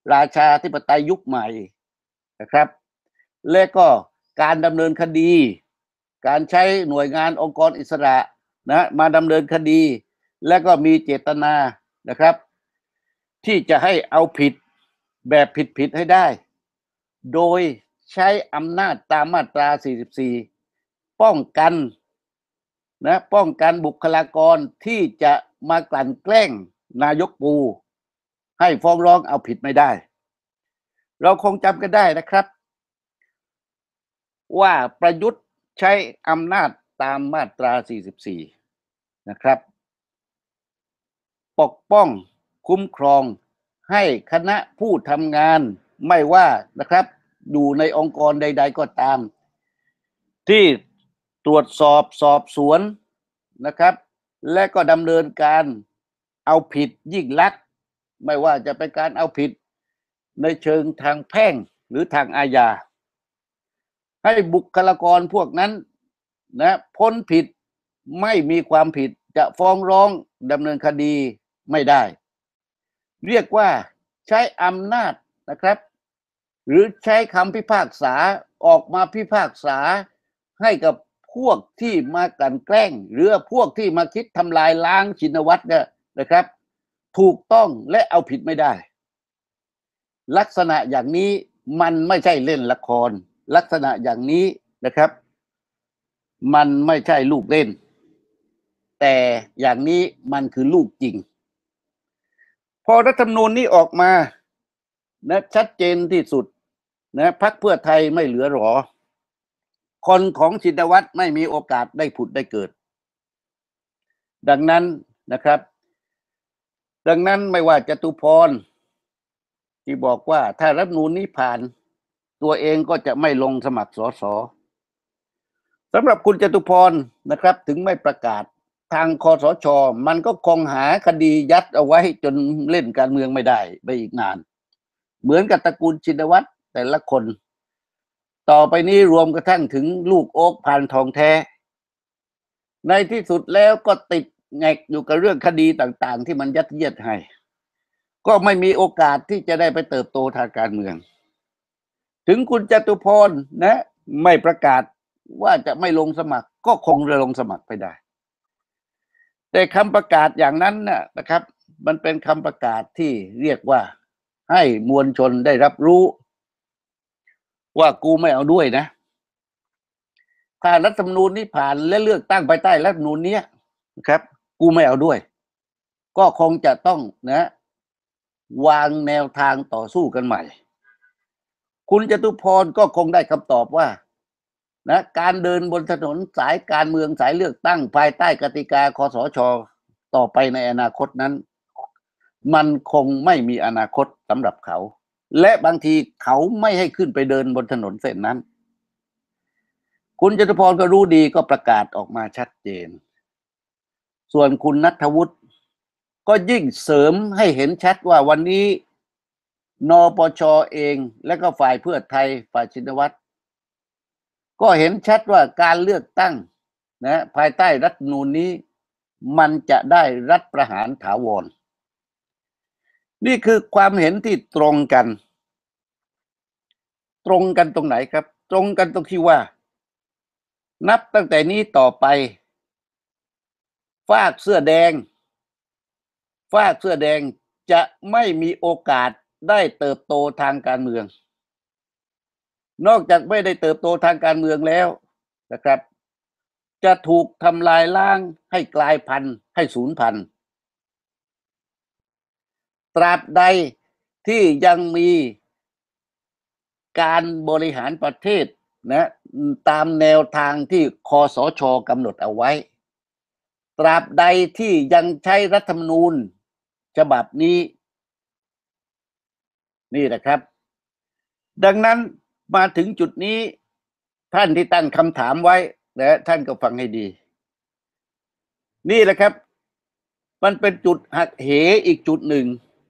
ราชาธิปไตยยุคใหม่นะครับและก็การดำเนินคดีการใช้หน่วยงานองค์กรอิสระนะมาดำเนินคดีและก็มีเจตนานะครับที่จะให้เอาผิดแบบผิดๆให้ได้โดยใช้อำนาจตามมาตราสี่สิบสี่ป้องกันนะป้องกันบุคลากรที่จะมากลั่นแกล้งนายกปูให้ฟ้องร้องเอาผิดไม่ได้เราคงจำกันได้นะครับว่าประยุทธ์ใช้อำนาจตามมาตราสี่สิบสี่นะครับปกป้องคุ้มครองให้คณะผู้ทำงานไม่ว่านะครับอยู่ในองค์กรใดๆก็ตามที่ตรวจสอบสอบสวนนะครับและก็ดำเนินการเอาผิดยิ่งลักษณ์ไม่ว่าจะเป็นการเอาผิดในเชิงทางแพ่งหรือทางอาญาให้บุคลากรพวกนั้นนะพ้นผิดไม่มีความผิดจะฟ้องร้องดำเนินคดีไม่ได้เรียกว่าใช้อำนาจนะครับหรือใช้คำพิพากษาออกมาพิพากษาให้กับพวกที่มากลั่นแกล้งหรือพวกที่มาคิดทำลายล้างชินวัตรเนี่ยนะครับถูกต้องและเอาผิดไม่ได้ลักษณะอย่างนี้มันไม่ใช่เล่นละครลักษณะอย่างนี้นะครับมันไม่ใช่ลูกเล่นแต่อย่างนี้มันคือลูกจริงพอรัฐธรรมนูญนี้ออกมานะชัดเจนที่สุดนะพรรคเพื่อไทยไม่เหลือหรอคนของชินวัตรไม่มีโอกาสได้ผุดได้เกิดดังนั้นนะครับดังนั้นไม่ว่าจตุพรที่บอกว่าถ้ารัฐธรรมนูญนี้ผ่านตัวเองก็จะไม่ลงสมัครสสสำหรับคุณจตุพรนะครับถึงไม่ประกาศทางคสช.มันก็คงหาคดียัดเอาไว้จนเล่นการเมืองไม่ได้ไปอีกนานเหมือนกับตระกูลชินวัตรแต่ละคนต่อไปนี้รวมกระทั่งถึงลูกโอ๊คพานทองแท้ในที่สุดแล้วก็ติดแงกอยู่กับเรื่องคดีต่างๆที่มันยัดเยียดให้ก็ไม่มีโอกาสที่จะได้ไปเติบโตทางการเมืองถึงคุณจตุพรนะไม่ประกาศว่าจะไม่ลงสมัครก็คงจะลงสมัครไปได้แต่คำประกาศอย่างนั้นน่ะนะครับมันเป็นคำประกาศที่เรียกว่าให้มวลชนได้รับรู้ว่ากูไม่เอาด้วยนะถ้ารัฐธรรมนูญนี้ผ่านและเลือกตั้งภายใต้รัฐธรรมนูญนี้นะครับกูไม่เอาด้วยก็คงจะต้องนะวางแนวทางต่อสู้กันใหม่คุณจตุพรก็คงได้คำตอบว่านะการเดินบนถนนสายการเมืองสายเลือกตั้งภายใต้กติกาคสช.ต่อไปในอนาคตนั้นมันคงไม่มีอนาคตสำหรับเขาและบางทีเขาไม่ให้ขึ้นไปเดินบนถนนเส้นนั้นคุณจตุพรก็รู้ดีก็ประกาศออกมาชัดเจนส่วนคุณณัฐวุฒิก็ยิ่งเสริมให้เห็นชัดว่าวันนี้นปช.เองและก็ฝ่ายเพื่อไทยฝ่ายชินวัตรก็เห็นชัดว่าการเลือกตั้งนะภายใต้รัฐธรรมนูญนี้มันจะได้รัฐประหารถาวรนี่คือความเห็นที่ตรงกันตรงกันตรงไหนครับตรงกันตรงที่ว่านับตั้งแต่นี้ต่อไปฝากเสื้อแดงฝากเสื้อแดงจะไม่มีโอกาสได้เติบโตทางการเมืองนอกจากไม่ได้เติบโตทางการเมืองแล้วนะครับจะถูกทำลายล้างให้กลายพันธุ์ให้สูญพันธุ์ตราบใดที่ยังมีการบริหารประเทศนะตามแนวทางที่คสช.กำหนดเอาไว้ตราบใดที่ยังใช้รัฐธรรมนูญฉบับนี้นี่แหละครับดังนั้นมาถึงจุดนี้ท่านที่ตั้งคำถามไว้นะท่านก็ฟังให้ดีนี่แหละครับมันเป็นจุดหักเหอีกจุดหนึ่ง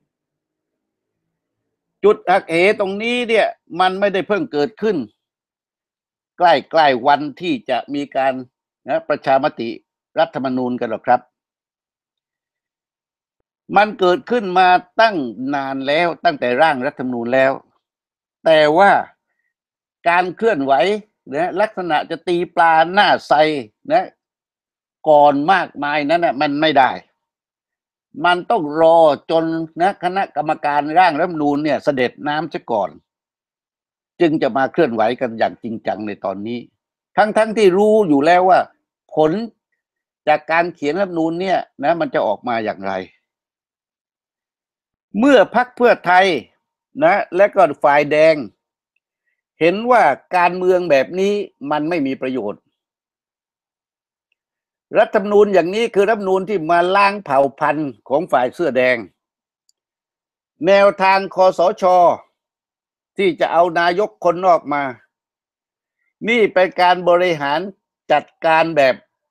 จุดหักเหตรงนี้เนี่ยมันไม่ได้เพิ่งเกิดขึ้นใกล้ๆวันที่จะมีการนะประชามติรัฐธรรมนูญกันหรอกครับมันเกิดขึ้นมาตั้งนานแล้วตั้งแต่ร่างรัฐธรรมนูญแล้วแต่ว่าการเคลื่อนไหวนะลักษณะจะตีปลาหน้าใสนะก่อนมากมายนั้นนะมันไม่ได้มันต้องรอจนนะคณะกรรมการร่างรัฐธรรมนูญเนี่ยเสด็จน้ำซะก่อนจึงจะมาเคลื่อนไหวกันอย่างจริงจังในตอนนี้ทั้งๆ ทที่รู้อยู่แล้วว่าผลจากการเขียนรัฐธรรมนูญเนี่ยนะมันจะออกมาอย่างไรเมื่อพรรคเพื่อไทยนะและก็ฝ่ายแดงเห็นว่าการเมืองแบบนี้มันไม่มีประโยชน์รัฐธรรมนูญอย่างนี้คือรัฐธรรมนูญที่มาล้างเผ่าพันธุ์ของฝ่ายเสื้อแดงแนวทางคสช.ที่จะเอานายกคนนอกมานี่เป็นการบริหารจัดการแบบ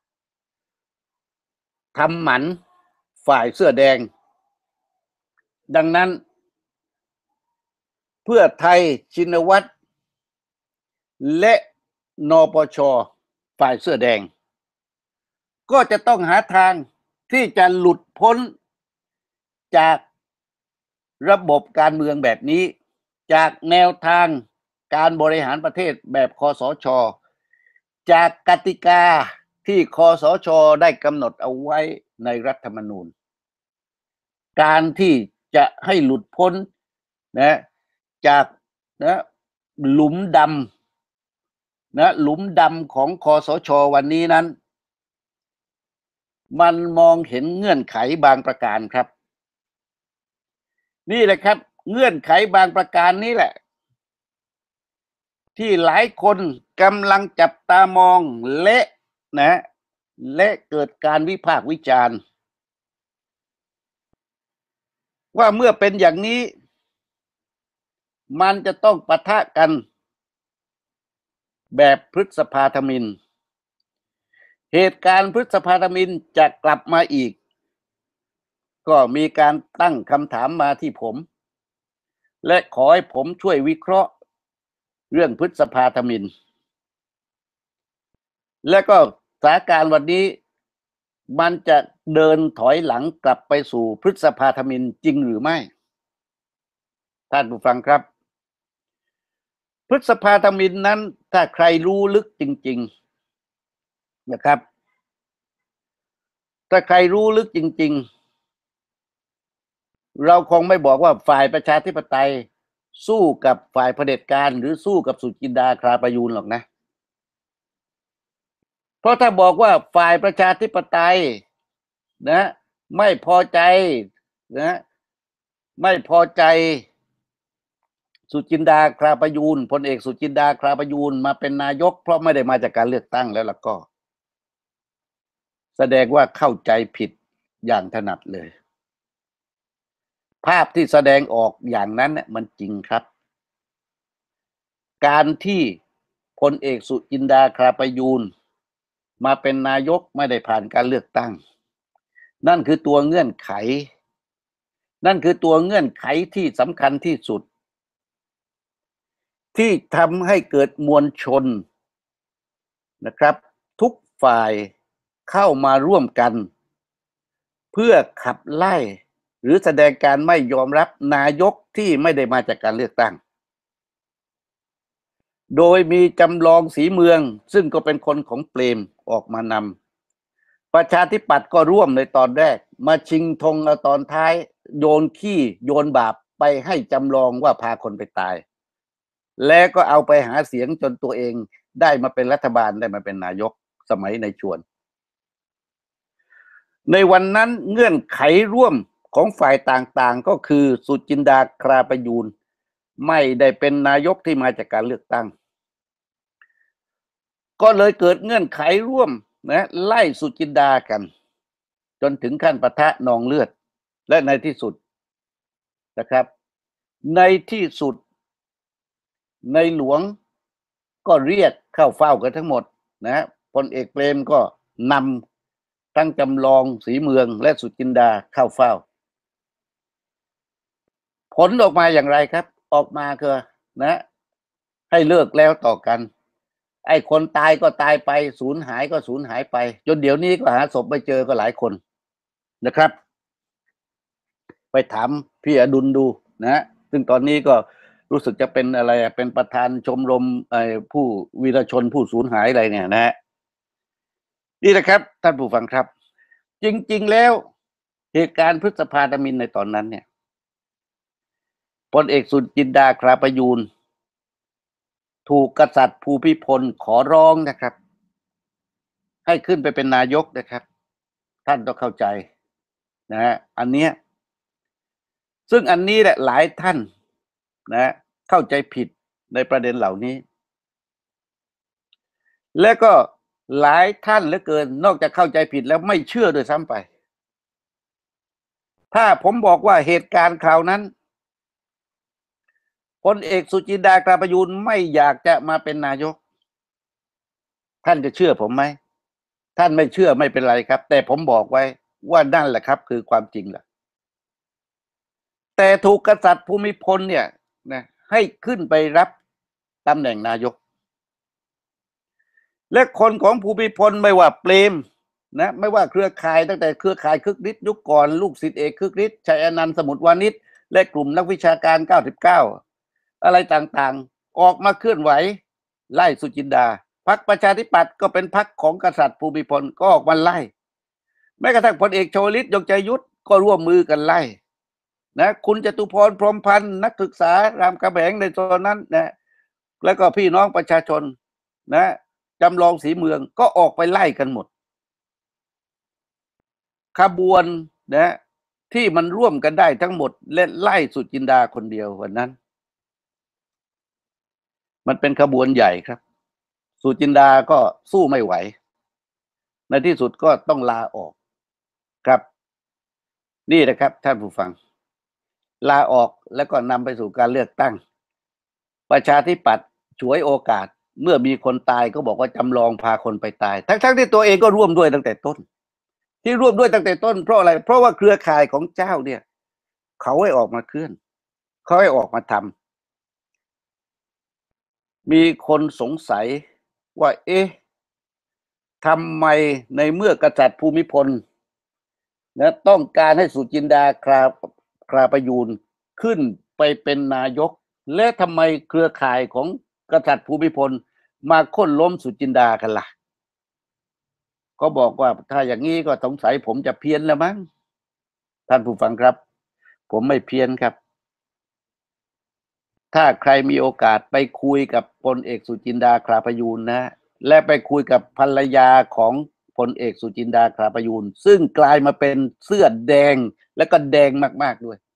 ทำหมันฝ่ายเสื้อแดงดังนั้นเพื่อไทยชินวัตรและนปช.ฝ่ายเสื้อแดงก็จะต้องหาทางที่จะหลุดพ้นจากระบบการเมืองแบบนี้จากแนวทางการบริหารประเทศแบบคสช.จากกติกาที่คสช.ได้กำหนดเอาไว้ในรัฐธรรมนูญการที่จะให้หลุดพ้นนะจากนะหลุมดำนะหลุมดำของคสช.วันนี้นั้นมันมองเห็นเงื่อนไขบางประการครับนี่แหละครับเงื่อนไขบางประการนี้แหละที่หลายคนกำลังจับตามองและนะและเกิดการวิพากษ์วิจารณ์ว่าเมื่อเป็นอย่างนี้มันจะต้องปะทะกันแบบพฤษภาธมิฬเหตุการณ์พฤษภาธมิฬจะกลับมาอีกก็มีการตั้งคำถามมาที่ผมและขอให้ผมช่วยวิเคราะห์เรื่องพฤษภาธมิฬและก็สถานการณ์วันนี้มันจะเดินถอยหลังกลับไปสู่พฤษภาธมิฬจริงหรือไม่ท่านผู้ฟังครับพฤษภาธมิฬนั้นถ้าใครรู้ลึกจริงๆนะครับถ้าใครรู้ลึกจริงๆเราคงไม่บอกว่าฝ่ายประชาธิปไตยสู้กับฝ่ายเผด็จการหรือสู้กับสุจินดาคราประยูรหรอกนะเพราะถ้าบอกว่าฝ่ายประชาธิปไตยนะไม่พอใจนะไม่พอใจสุจินดาคราประยูรพลเอกสุจินดาคราประยูรมาเป็นนายกเพราะไม่ได้มาจากการเลือกตั้งแล้วล่ะก็แสดงว่าเข้าใจผิดอย่างถนัดเลยภาพที่แสดงออกอย่างนั้นเนี่ยมันจริงครับการที่พลเอกสุจินดาคราประยูรมาเป็นนายกไม่ได้ผ่านการเลือกตั้งนั่นคือตัวเงื่อนไขนั่นคือตัวเงื่อนไขที่สำคัญที่สุดที่ทำให้เกิดมวลชนนะครับทุกฝ่ายเข้ามาร่วมกันเพื่อขับไล่หรือแสดงการไม่ยอมรับนายกที่ไม่ได้มาจากการเลือกตั้งโดยมีจำลองศรีเมืองซึ่งก็เป็นคนของเปรมออกมานำประชาธิปัตย์ก็ร่วมในตอนแรกมาชิงธงเอาตอนท้ายโยนขี้โยนบาปไปให้จำลองว่าพาคนไปตายแล้วก็เอาไปหาเสียงจนตัวเองได้มาเป็นรัฐบาลได้มาเป็นนายกสมัยในชวนในวันนั้นเงื่อนไขร่วมของฝ่ายต่างๆก็คือสุจินดาคราประยูรไม่ได้เป็นนายกที่มาจากการเลือกตั้งก็เลยเกิดเงื่อนไขร่วมนะไล่สุจินดากันจนถึงขั้นปะทะนองเลือดและในที่สุดนะครับในที่สุดในหลวงก็เรียกเข้าเฝ้ากันทั้งหมดนะพลเอกเปรมก็นำทั้งจำลองศรีเมืองและสุจินดาเข้าเฝ้าผลออกมาอย่างไรครับออกมาคือนะให้เลิกแล้วต่อกันไอ้คนตายก็ตายไปสูญหายก็สูญหายไปจนเดี๋ยวนี้ก็หาศพไม่เจอก็หลายคนนะครับไปถามพี่อดุลดูนะซึ่งตอนนี้ก็รู้สึกจะเป็นอะไรเป็นประธานชมรมไอ้ผู้วีรชนผู้สูญหายอะไรเนี่ยนะนี่แหละครับท่านผู้ฟังครับจริงๆแล้วเหตุการณ์พฤษภาธมิฬในตอนนั้นเนี่ยพลเอกสุจินดาคราประยูรถูกกษัตริย์ภูมิพลขอร้องนะครับให้ขึ้นไปเป็นนายกนะครับท่านต้องเข้าใจนะฮะอันเนี้ยซึ่งอันนี้แหละหลายท่านนะเข้าใจผิดในประเด็นเหล่านี้และก็หลายท่านเหลือเกินนอกจากเข้าใจผิดแล้วไม่เชื่อโดยซ้ำไปถ้าผมบอกว่าเหตุการณ์คราวนั้นพลเอกสุจินดาคราประยูรไม่อยากจะมาเป็นนายกท่านจะเชื่อผมไหมท่านไม่เชื่อไม่เป็นไรครับแต่ผมบอกไว้ว่านั่นแหละครับคือความจริงแหละแต่ถูกกษัตริย์ภูมิพลเนี่ยนะให้ขึ้นไปรับตำแหน่งนายกและคนของภูมิพลไม่ว่าเปรมนะไม่ว่าเครือข่ายตั้งแต่เครือข่ายคึกฤทธิ์ยุคก่อนลูกศิษย์เอกคึกฤทธิ์ชัยอนันต์สมุทรวานิชและกลุ่มนักวิชาการเก้าสิบเก้าอะไรต่างๆออกมาเคลื่อนไหวไล่สุจินดาพรรคประชาธิปัตย์ก็เป็นพรรคของกษัตริย์ภูมิพลก็ออกมาไล่แม้กระทั่งพลเอกชวลิตยงใจยุทธก็ร่วมมือกันไล่นะคุณจตุพรพรหมพันธ์นักศึกษารามคำแหงในตอนนั้นนะแล้วก็พี่น้องประชาชนนะจำลองสีเมืองก็ออกไปไล่กันหมดขบวนนะที่มันร่วมกันได้ทั้งหมดเล่นไล่สุจินดาคนเดียววันนั้นมันเป็นขบวนใหญ่ครับสุจินดาก็สู้ไม่ไหวในที่สุดก็ต้องลาออกครับนี่นะครับท่านผู้ฟังลาออกแล้วก็นำไปสู่การเลือกตั้งประชาธิปัตย์ฉวยโอกาสเมื่อมีคนตายก็บอกว่าจำลองพาคนไปตายทั้งๆที่ตัวเองก็ร่วมด้วยตั้งแต่ต้นที่ร่วมด้วยตั้งแต่ต้นเพราะอะไรเพราะว่าเครือข่ายของเจ้าเนี่ยเขาให้ออกมาเคลื่อนเขาให้ออกมาทำมีคนสงสัยว่าเอ๊ะทำไมในเมื่อกษัตริย์ภูมิพลนะต้องการให้สุจินดาคราคราประยูรขึ้นไปเป็นนายกและทำไมเครือข่ายของกษัตริย์ภูมิพลมาโค่นล้มสุจินดากันล่ะก็บอกว่าถ้าอย่างนี้ก็สงสัยผมจะเพี้ยนแล้วมั้งท่านผู้ฟังครับผมไม่เพี้ยนครับถ้าใครมีโอกาสไปคุยกับพลเอกสุจินดาคราประยูรนะและไปคุยกับภรรยาของพลเอกสุจินดาคราประยูรซึ่งกลายมาเป็นเสื้อแดงและก็แดงมากๆด้วย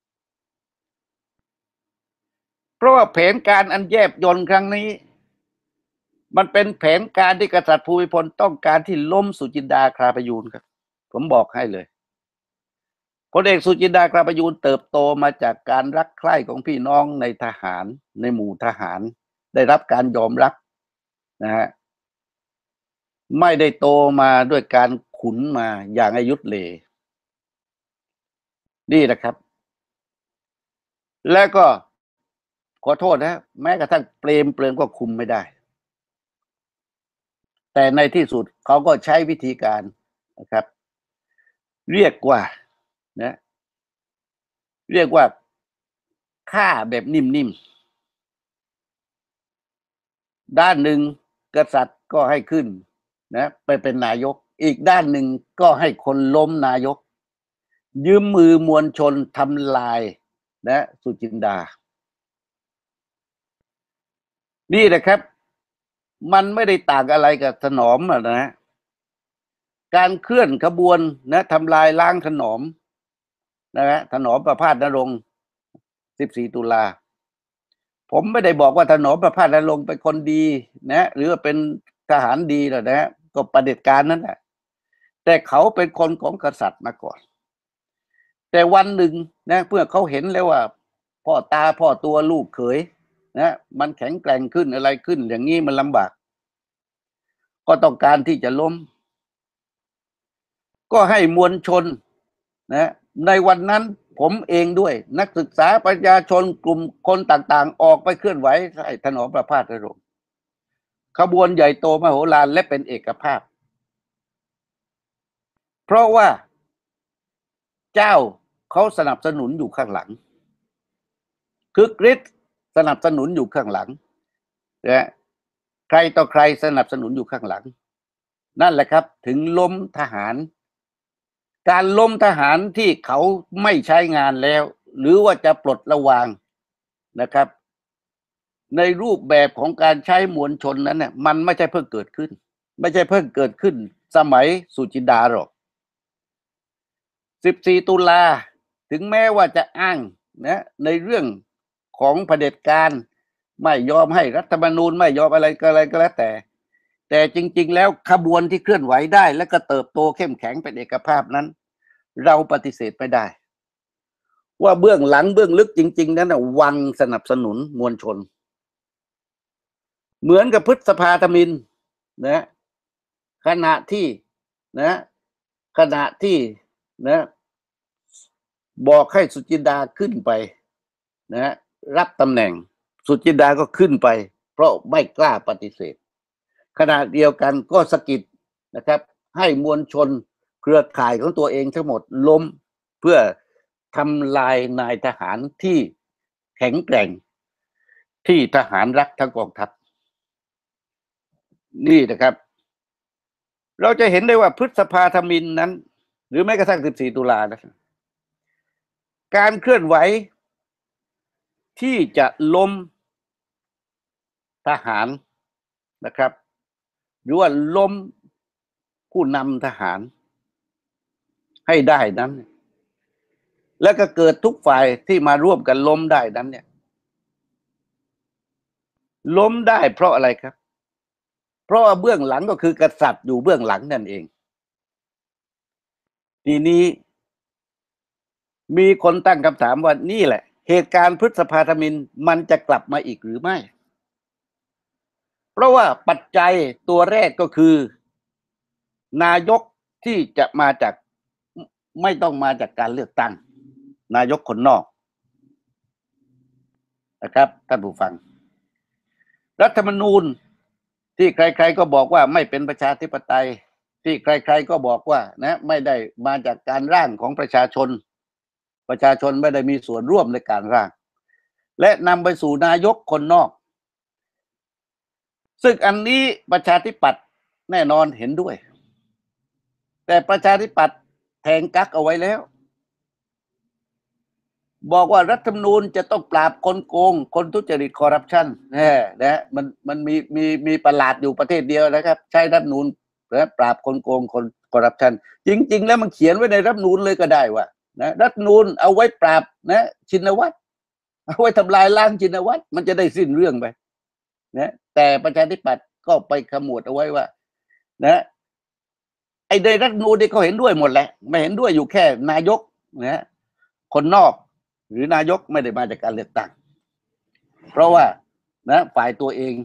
เพราะว่าแผนการอันแยบยลครั้งนี้มันเป็นแผนการที่กษัตริย์ภูมิพลต้องการที่ล้มสุจินดาคราประยูรครับผมบอกให้เลยพลเอกสุจินดาคราประยูรเติบโตมาจากการรักใคร่ของพี่น้องในทหารในหมู่ทหารได้รับการยอมรับนะฮะไม่ได้โตมาด้วยการขุนมาอย่างอยุธเลนี่นะครับแล้วก็ขอโทษนะแม้กระทั่งเปรมเปรมก็คุมไม่ได้แต่ในที่สุดเขาก็ใช้วิธีการนะครับเรียกว่านะเรียกว่าฆ่าแบบนิ่มๆด้านหนึ่งกษัตริย์ก็ให้ขึ้นนะไปเป็นนายกอีกด้านหนึ่งก็ให้คนล้มนายกยืมมือมวลชนทำลายนะสุจินดานี่แหละครับมันไม่ได้ต่างอะไรกับถนอมอ่ะนะการเคลื่อนขบวนนะทำลายล้างถนอมนะฮะถนอมประพาสนรงค์สิบสี่ตุลาผมไม่ได้บอกว่าถนอมประพาสนรงค์เป็นคนดีนะหรือว่าเป็นทหารดีหรอกนะก็ประเผด็จการนั่นแหละแต่เขาเป็นคนของกษัตริย์มาก่อนแต่วันหนึ่งนะเพื่อเขาเห็นแล้วว่าพ่อตาพ่อตัวลูกเขยนะมันแข็งแกร่งขึ้นอะไรขึ้นอย่างนี้มันลำบากก็ต้องการที่จะล้มก็ให้มวลชนนะในวันนั้นผมเองด้วยนักศึกษาประชาชนกลุ่มคนต่างๆออกไปเคลื่อนไหวให้ถนอมประพาสนรงค์ขบวนใหญ่โตมโหฬารและเป็นเอกภาพเพราะว่าเจ้าเขาสนับสนุนอยู่ข้างหลังคึกฤทธิ์สนับสนุนอยู่ข้างหลังนะใครต่อใครสนับสนุนอยู่ข้างหลังนั่นแหละครับถึงล้มทหารการล้มทหารที่เขาไม่ใช้งานแล้วหรือว่าจะปลดระวางนะครับในรูปแบบของการใช้มวลชนนั้นเนี่ยมันไม่ใช่เพิ่งเกิดขึ้นไม่ใช่เพิ่งเกิดขึ้นสมัยสุจินดาหรอกสิบสี่ตุลาถึงแม้ว่าจะอ้างนะในเรื่องของเผด็จการไม่ยอมให้รัฐธรรมนูญไม่ยอมอะไรก็อะไรก็แล้วแต่แต่จริงๆแล้วขบวนที่เคลื่อนไหวได้และก็เติบโตเข้มแข็งเป็นเอกภาพนั้นเราปฏิเสธไม่ได้ว่าเบื้องหลังเบื้องลึกจริงๆนั้นนะวังสนับสนุนมวลชนเหมือนกับพฤษภาธมิฬนะขณะที่นะขณะที่นะบอกให้สุจินดาขึ้นไปนะรับตำแหน่งสุจินดาก็ขึ้นไปเพราะไม่กล้าปฏิเสธขณะเดียวกันก็สะกิดนะครับให้มวลชนเครือข่ายของตัวเองทั้งหมดล้มเพื่อทำลายนายทหารที่แข็งแกร่งที่ทหารรักทั้งกองทัพนี่นะครับเราจะเห็นได้ว่าพฤษภาธมิฬนั้นหรือแม้กระทั่งสิบสี่ตุลานะการเคลื่อนไหวที่จะล้มทหารนะครับหรือว่าล้มผู้นำทหารให้ได้นั้นแล้วก็เกิดทุกฝ่ายที่มาร่วมกันล้มได้นั้นเนี่ยล้มได้เพราะอะไรครับเพราะว่าเบื้องหลังก็คือกษัตริย์อยู่เบื้องหลังนั่นเองทีนี้มีคนตั้งคำถามว่านี่แหละเหตุการณ์พฤษภาธมิฬมันจะกลับมาอีกหรือไม่เพราะว่าปัจจัยตัวแรกก็คือนายกที่จะมาจากไม่ต้องมาจากการเลือกตั้งนายกคนนอกนะครับท่านผู้ฟังรัฐธรรมนูญที่ใครๆก็บอกว่าไม่เป็นประชาธิปไตยที่ใครๆก็บอกว่านะไม่ได้มาจากการร่างของประชาชนประชาชนไม่ได้มีส่วนร่วมในการร่างและนำไปสู่นายกคนนอกซึ่งอันนี้ประชาธิปัตย์แน่นอนเห็นด้วยแต่ประชาธิปัตย์แทงกั๊กเอาไว้แล้วบอกว่ารัฐธรรมนูญจะต้องปราบคนโกงคนทุจริตคอร์รัปชันแน่นะมันมันมีมีมีประหลาดอยู่ประเทศเดียวนะครับใช้รัฐธรรมนูญนะปราบคนโกงคนคอร์รัปชันจริงๆแล้วมันเขียนไว้ในรัฐธรรมนูญเลยก็ได้ว่านะรัฐธรรมนูญเอาไว้ปราบนะชินวัตรเอาไว้ทำลายล้างชินวัตรมันจะได้สิ้นเรื่องไปนะแต่ประชาธิปัตย์ก็ไปขมวดเอาไว้ว่านะไอ้ในรัฐธรรมนูญนี่เขาเห็นด้วยหมดแหละไม่เห็นด้วยอยู่แค่นายกนะคนนอกหรือนายกไม่ได้มาจากการเลือกตั้งเพราะว่านะฝ่ายตัวเอง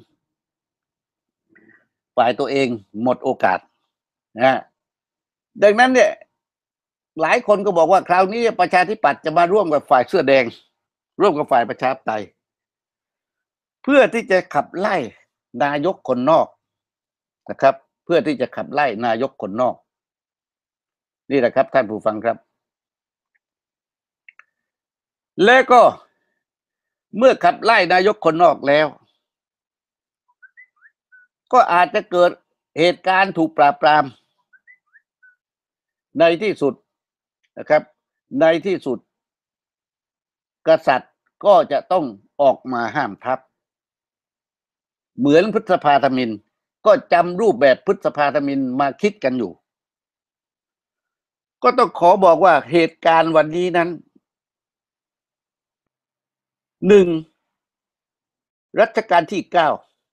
ฝ่ายตัวเองหมดโอกาสนะดังนั้นเนี่ยหลายคนก็บอกว่าคราวนี้ประชาธิปัตย์จะมาร่วมกับฝ่ายเสื้อแดงร่วมกับฝ่ายประชาธิปไตยเพื่อที่จะขับไล่นายกคนนอกนะครับเพื่อที่จะขับไล่นายกคนนอกนี่แหละครับท่านผู้ฟังครับและก็เมื่อขับไล่นายกคนนอกแล้วก็อาจจะเกิดเหตุการณ์ถูกปราบปรามในที่สุดนะครับในที่สุดกษัตริย์ก็จะต้องออกมาห้ามทัพเหมือนพฤษภาธมิฬก็จำรูปแบบพฤษภาธมิฬมาคิดกันอยู่ก็ต้องขอบอกว่าเหตุการณ์วันนี้นั้นหนึ่งรัชกาลที่เก้า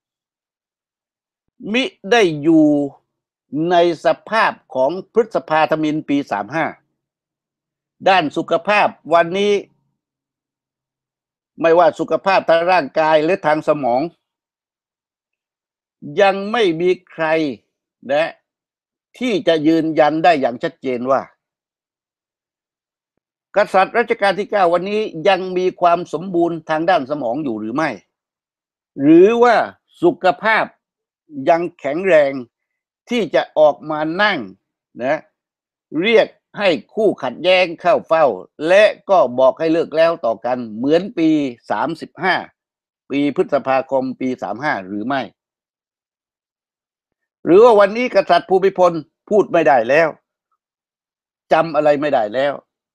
มิได้อยู่ในสภาพของพฤษภาธมิฬปีสามห้าด้านสุขภาพวันนี้ไม่ว่าสุขภาพทางร่างกายและทางสมองยังไม่มีใครนะที่จะยืนยันได้อย่างชัดเจนว่ากษัตริย์รัชกาลที่เก้าวันนี้ยังมีความสมบูรณ์ทางด้านสมองอยู่หรือไม่หรือว่าสุขภาพยังแข็งแรงที่จะออกมานั่งนะเรียกให้คู่ขัดแย้งเข้าเฝ้าและก็บอกให้เลิกแล้วต่อกันเหมือนปีสามสิบห้าปีพฤษภาคมปีสามห้าหรือไม่หรือว่าวันนี้กษัตริย์ภูมิพลพูดไม่ได้แล้วจำอะไรไม่ได้แล้ว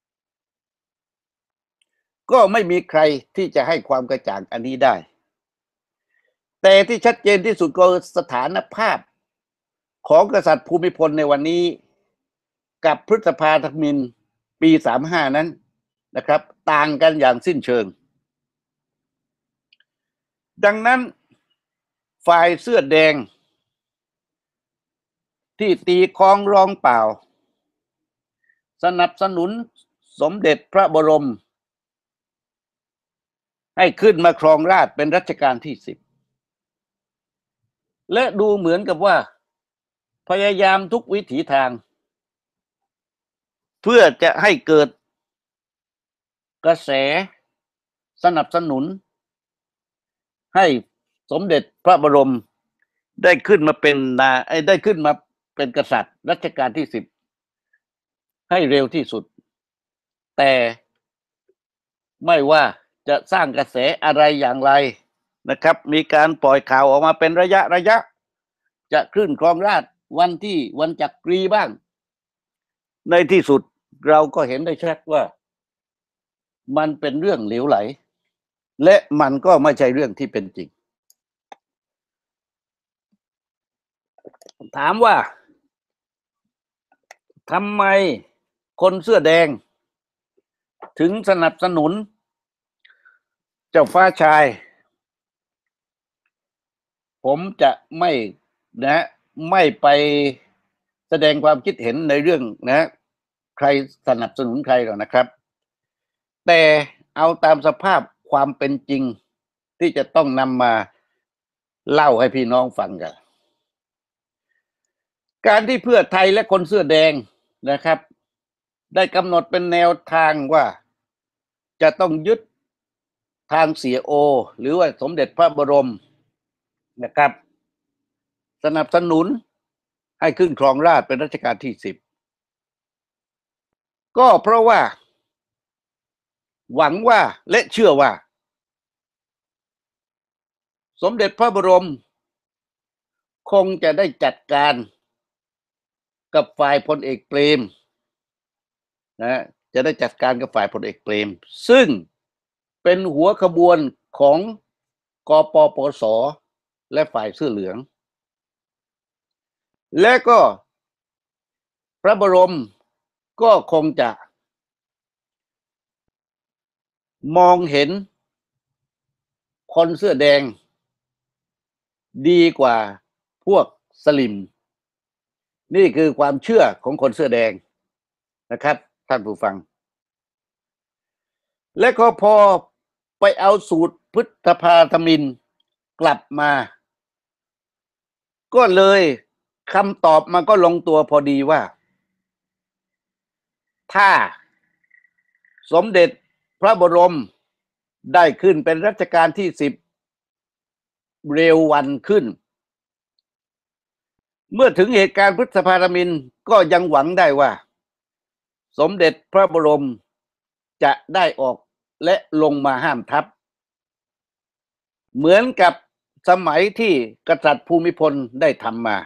ก็ไม่มีใครที่จะให้ความกระจ่างอันนี้ได้แต่ที่ชัดเจนที่สุดก็สถานภาพของกษัตริย์ภูมิพลในวันนี้กับพฤษภาธมิฬปีสามห้านั้นนะครับต่างกันอย่างสิ้นเชิงดังนั้นฝ่ายเสื้อแดงที่ตีคล้องร้องเปล่าสนับสนุนสมเด็จพระบรมให้ขึ้นมาครองราชย์เป็นรัชกาลที่สิบและดูเหมือนกับว่าพยายามทุกวิถีทางเพื่อจะให้เกิดกระแสสนับสนุนให้สมเด็จพระบรมได้ขึ้นมาเป็นนาได้ขึ้นมาเป็นกษัตริย์รัชกาลที่สิบให้เร็วที่สุดแต่ไม่ว่าจะสร้างกระแสอะไรอย่างไรนะครับมีการปล่อยข่าวออกมาเป็นระยะระยะจะขึ้นครองราชย์วันที่วันจักรีบ้างในที่สุดเราก็เห็นได้ชัดว่ามันเป็นเรื่องเหลวไหลและมันก็ไม่ใช่เรื่องที่เป็นจริงถามว่าทำไมคนเสื้อแดงถึงสนับสนุนเจ้าฟ้าชายผมจะไม่นะไม่ไปแสดงความคิดเห็นในเรื่องนะใครสนับสนุนใครหรอกนะครับแต่เอาตามสภาพความเป็นจริงที่จะต้องนำมาเล่าให้พี่น้องฟังกันการที่เพื่อไทยและคนเสื้อแดงนะครับได้กำหนดเป็นแนวทางว่าจะต้องยึดทางเสียโอหรือว่าสมเด็จพระบรมนะครับสนับสนุนให้ขึ้นครองราชย์เป็นรัชกาลที่สิบก็เพราะว่าหวังว่าและเชื่อว่าสมเด็จพระบรมคงจะได้จัดการกับฝ่ายพลเอกเปรมนะจะได้จัดการกับฝ่ายพลเอกเปรมซึ่งเป็นหัวขบวนของกปปสและฝ่ายเสื้อเหลืองและก็พระบรมก็คงจะมองเห็นคนเสื้อแดงดีกว่าพวกสลิมนี่คือความเชื่อของคนเสื้อแดงนะครับท่านผู้ฟังและก็พอไปเอาสูตรพฤษภาธมิฬกลับมาก็เลยคำตอบมันก็ลงตัวพอดีว่าถ้าสมเด็จพระบรมได้ขึ้นเป็นรัชกาลที่สิบเร็ววันขึ้นเมื่อถึงเหตุการณ์พฤษภาธมิฬก็ยังหวังได้ว่าสมเด็จพระบรมจะได้ออกและลงมาห้ามทัพเหมือนกับสมัยที่กษัตริย์ภูมิพลได้ทำมา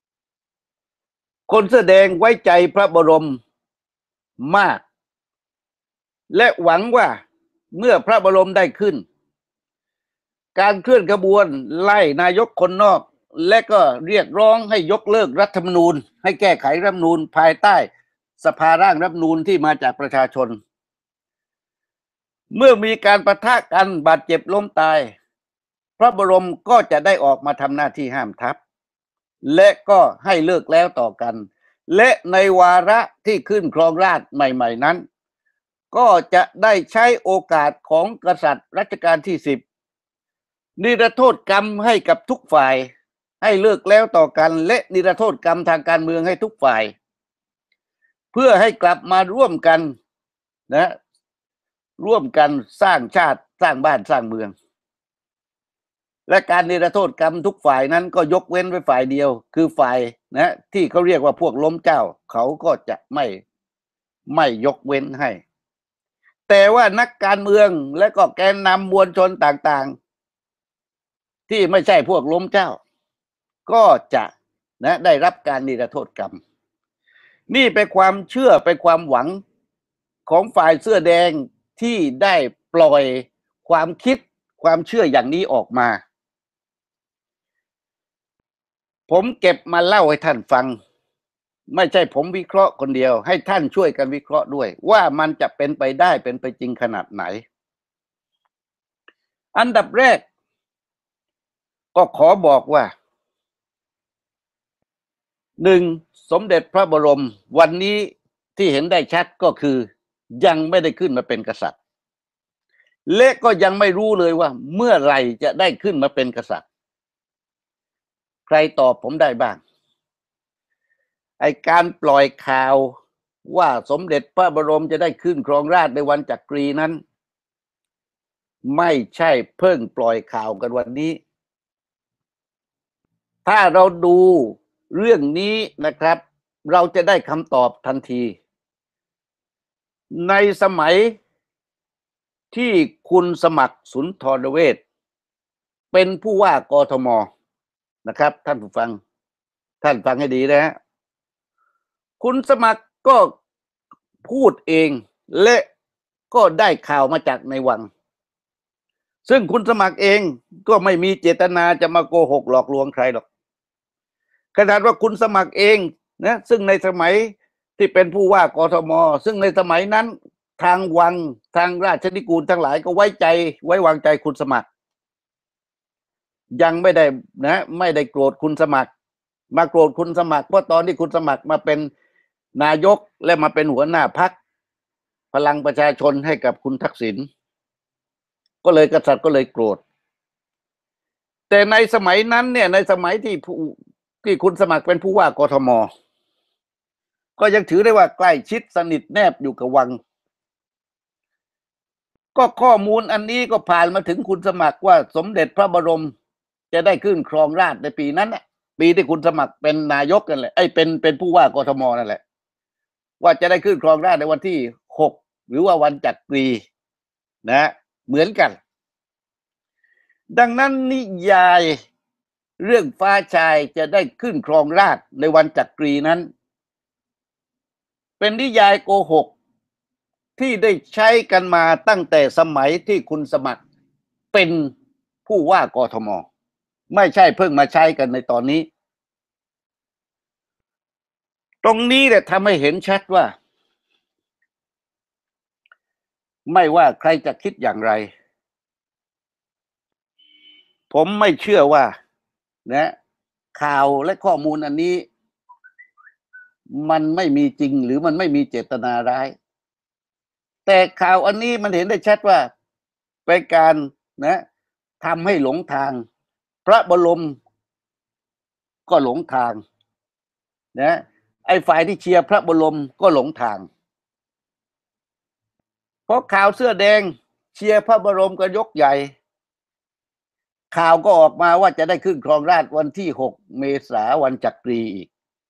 คนเสื้อแดงไว้ใจพระบรมมากและหวังว่าเมื่อพระบรมได้ขึ้นการเคลื่อนขบวนไล่นายกคนนอกและก็เรียกร้องให้ยกเลิกรัฐธรรมนูญให้แก้ไขรัฐธรรมนูญภายใต้สภาร่างรัฐธรรมนูญที่มาจากประชาชนเมื่อมีการปะทะกันบาดเจ็บล้มตายพระบรมก็จะได้ออกมาทำหน้าที่ห้ามทัพและก็ให้เลิกแล้วต่อกันและในวาระที่ขึ้นครองราชย์ใหม่ๆนั้นก็จะได้ใช้โอกาสของกษัตริย์รัชกาลที่สิบนิรโทษกรรมให้กับทุกฝ่ายให้เลิกแล้วต่อกันและนิรโทษกรรมทางการเมืองให้ทุกฝ่ายเพื่อให้กลับมาร่วมกันนะร่วมกันสร้างชาติสร้างบ้านสร้างเมืองและการนิรโทษกรรมทุกฝ่ายนั้นก็ยกเว้นไว้ฝ่ายเดียวคือฝ่ายนะที่เขาเรียกว่าพวกล้มเจ้าเขาก็จะไม่ไม่ยกเว้นให้แต่ว่านักการเมืองและก็แกนนำมวลชนต่างๆที่ไม่ใช่พวกล้มเจ้าก็จะนะได้รับการนิรโทษกรรมนี่เป็นความเชื่อเป็นความหวังของฝ่ายเสื้อแดงที่ได้ปล่อยความคิดความเชื่ออย่างนี้ออกมาผมเก็บมาเล่าให้ท่านฟังไม่ใช่ผมวิเคราะห์คนเดียวให้ท่านช่วยกันวิเคราะห์ด้วยว่ามันจะเป็นไปได้เป็นไปจริงขนาดไหนอันดับแรกก็ขอบอกว่าหนึ่งสมเด็จพระบรมวันนี้ที่เห็นได้ชัดก็คือยังไม่ได้ขึ้นมาเป็นกษัตริย์และก็ยังไม่รู้เลยว่าเมื่อไหร่จะได้ขึ้นมาเป็นกษัตริย์ใครตอบผมได้บ้างไอการปล่อยข่าวว่าสมเด็จพระบรมจะได้ขึ้นครองราชย์ในวันจักรีนั้นไม่ใช่เพิ่งปล่อยข่าวกันวันนี้ถ้าเราดูเรื่องนี้นะครับเราจะได้คำตอบทันทีในสมัยที่คุณสมัครสุนทรเวชเป็นผู้ว่ากทมนะครับท่านผู้ฟังท่านฟังให้ดีนะฮะคุณสมัครก็พูดเองและก็ได้ข่าวมาจากในวังซึ่งคุณสมัครเองก็ไม่มีเจตนาจะมาโกหกหลอกลวงใครหรอกขนาดว่าคุณสมัครเองนะซึ่งในสมัยที่เป็นผู้ว่ากทมซึ่งในสมัยนั้นทางวังทางราชนิกูลทั้งหลายก็ไว้ใจไว้วางใจคุณสมัครยังไม่ได้นะไม่ได้โกรธคุณสมัครมาโกรธคุณสมัครเพราะตอนที่คุณสมัครมาเป็นนายกและมาเป็นหัวหน้าพรรคพลังประชาชนให้กับคุณทักษิณก็เลยกษัตริย์ก็เลยโกรธแต่ในสมัยนั้นเนี่ยในสมัยที่ผู้ที่คุณสมัครเป็นผู้ว่ากทมก็ยังถือได้ว่าใกล้ชิดสนิทแนบอยู่กับวังก็ข้อมูลอันนี้ก็ผ่านมาถึงคุณสมัครว่าสมเด็จพระบรมจะได้ขึ้นครองราชย์ในปีนั้นแหละปีที่คุณสมัครเป็นนายกนั่นแหละไอ้เป็นเป็นผู้ว่ากทมนั่นแหละว่าจะได้ขึ้นครองราชย์ในวันที่หกหรือว่าวันจักรีนะเหมือนกันดังนั้นนิยายเรื่องฟ้าชายจะได้ขึ้นครองราชย์ในวันจักรีนั้นเป็นนิยายโกหกที่ได้ใช้กันมาตั้งแต่สมัยที่คุณสมัครเป็นผู้ว่ากทมไม่ใช่เพิ่งมาใช้กันในตอนนี้ตรงนี้แหละทำให้เห็นชัดว่าไม่ว่าใครจะคิดอย่างไรผมไม่เชื่อว่านะข่าวและข้อมูลอันนี้มันไม่มีจริงหรือมันไม่มีเจตนาร้ายแต่ข่าวอันนี้มันเห็นได้ชัดว่าเป็นการนะทำให้หลงทางพระบรมก็หลงทางนะไอ้ฝ่ายที่เชียร์พระบรมก็หลงทางเพราะข่าวเสื้อแดงเชียร์พระบรมก็ยกใหญ่ข่าวก็ออกมาว่าจะได้ขึ้นครองราชย์วันที่หกเมษายนวันจักรีอีก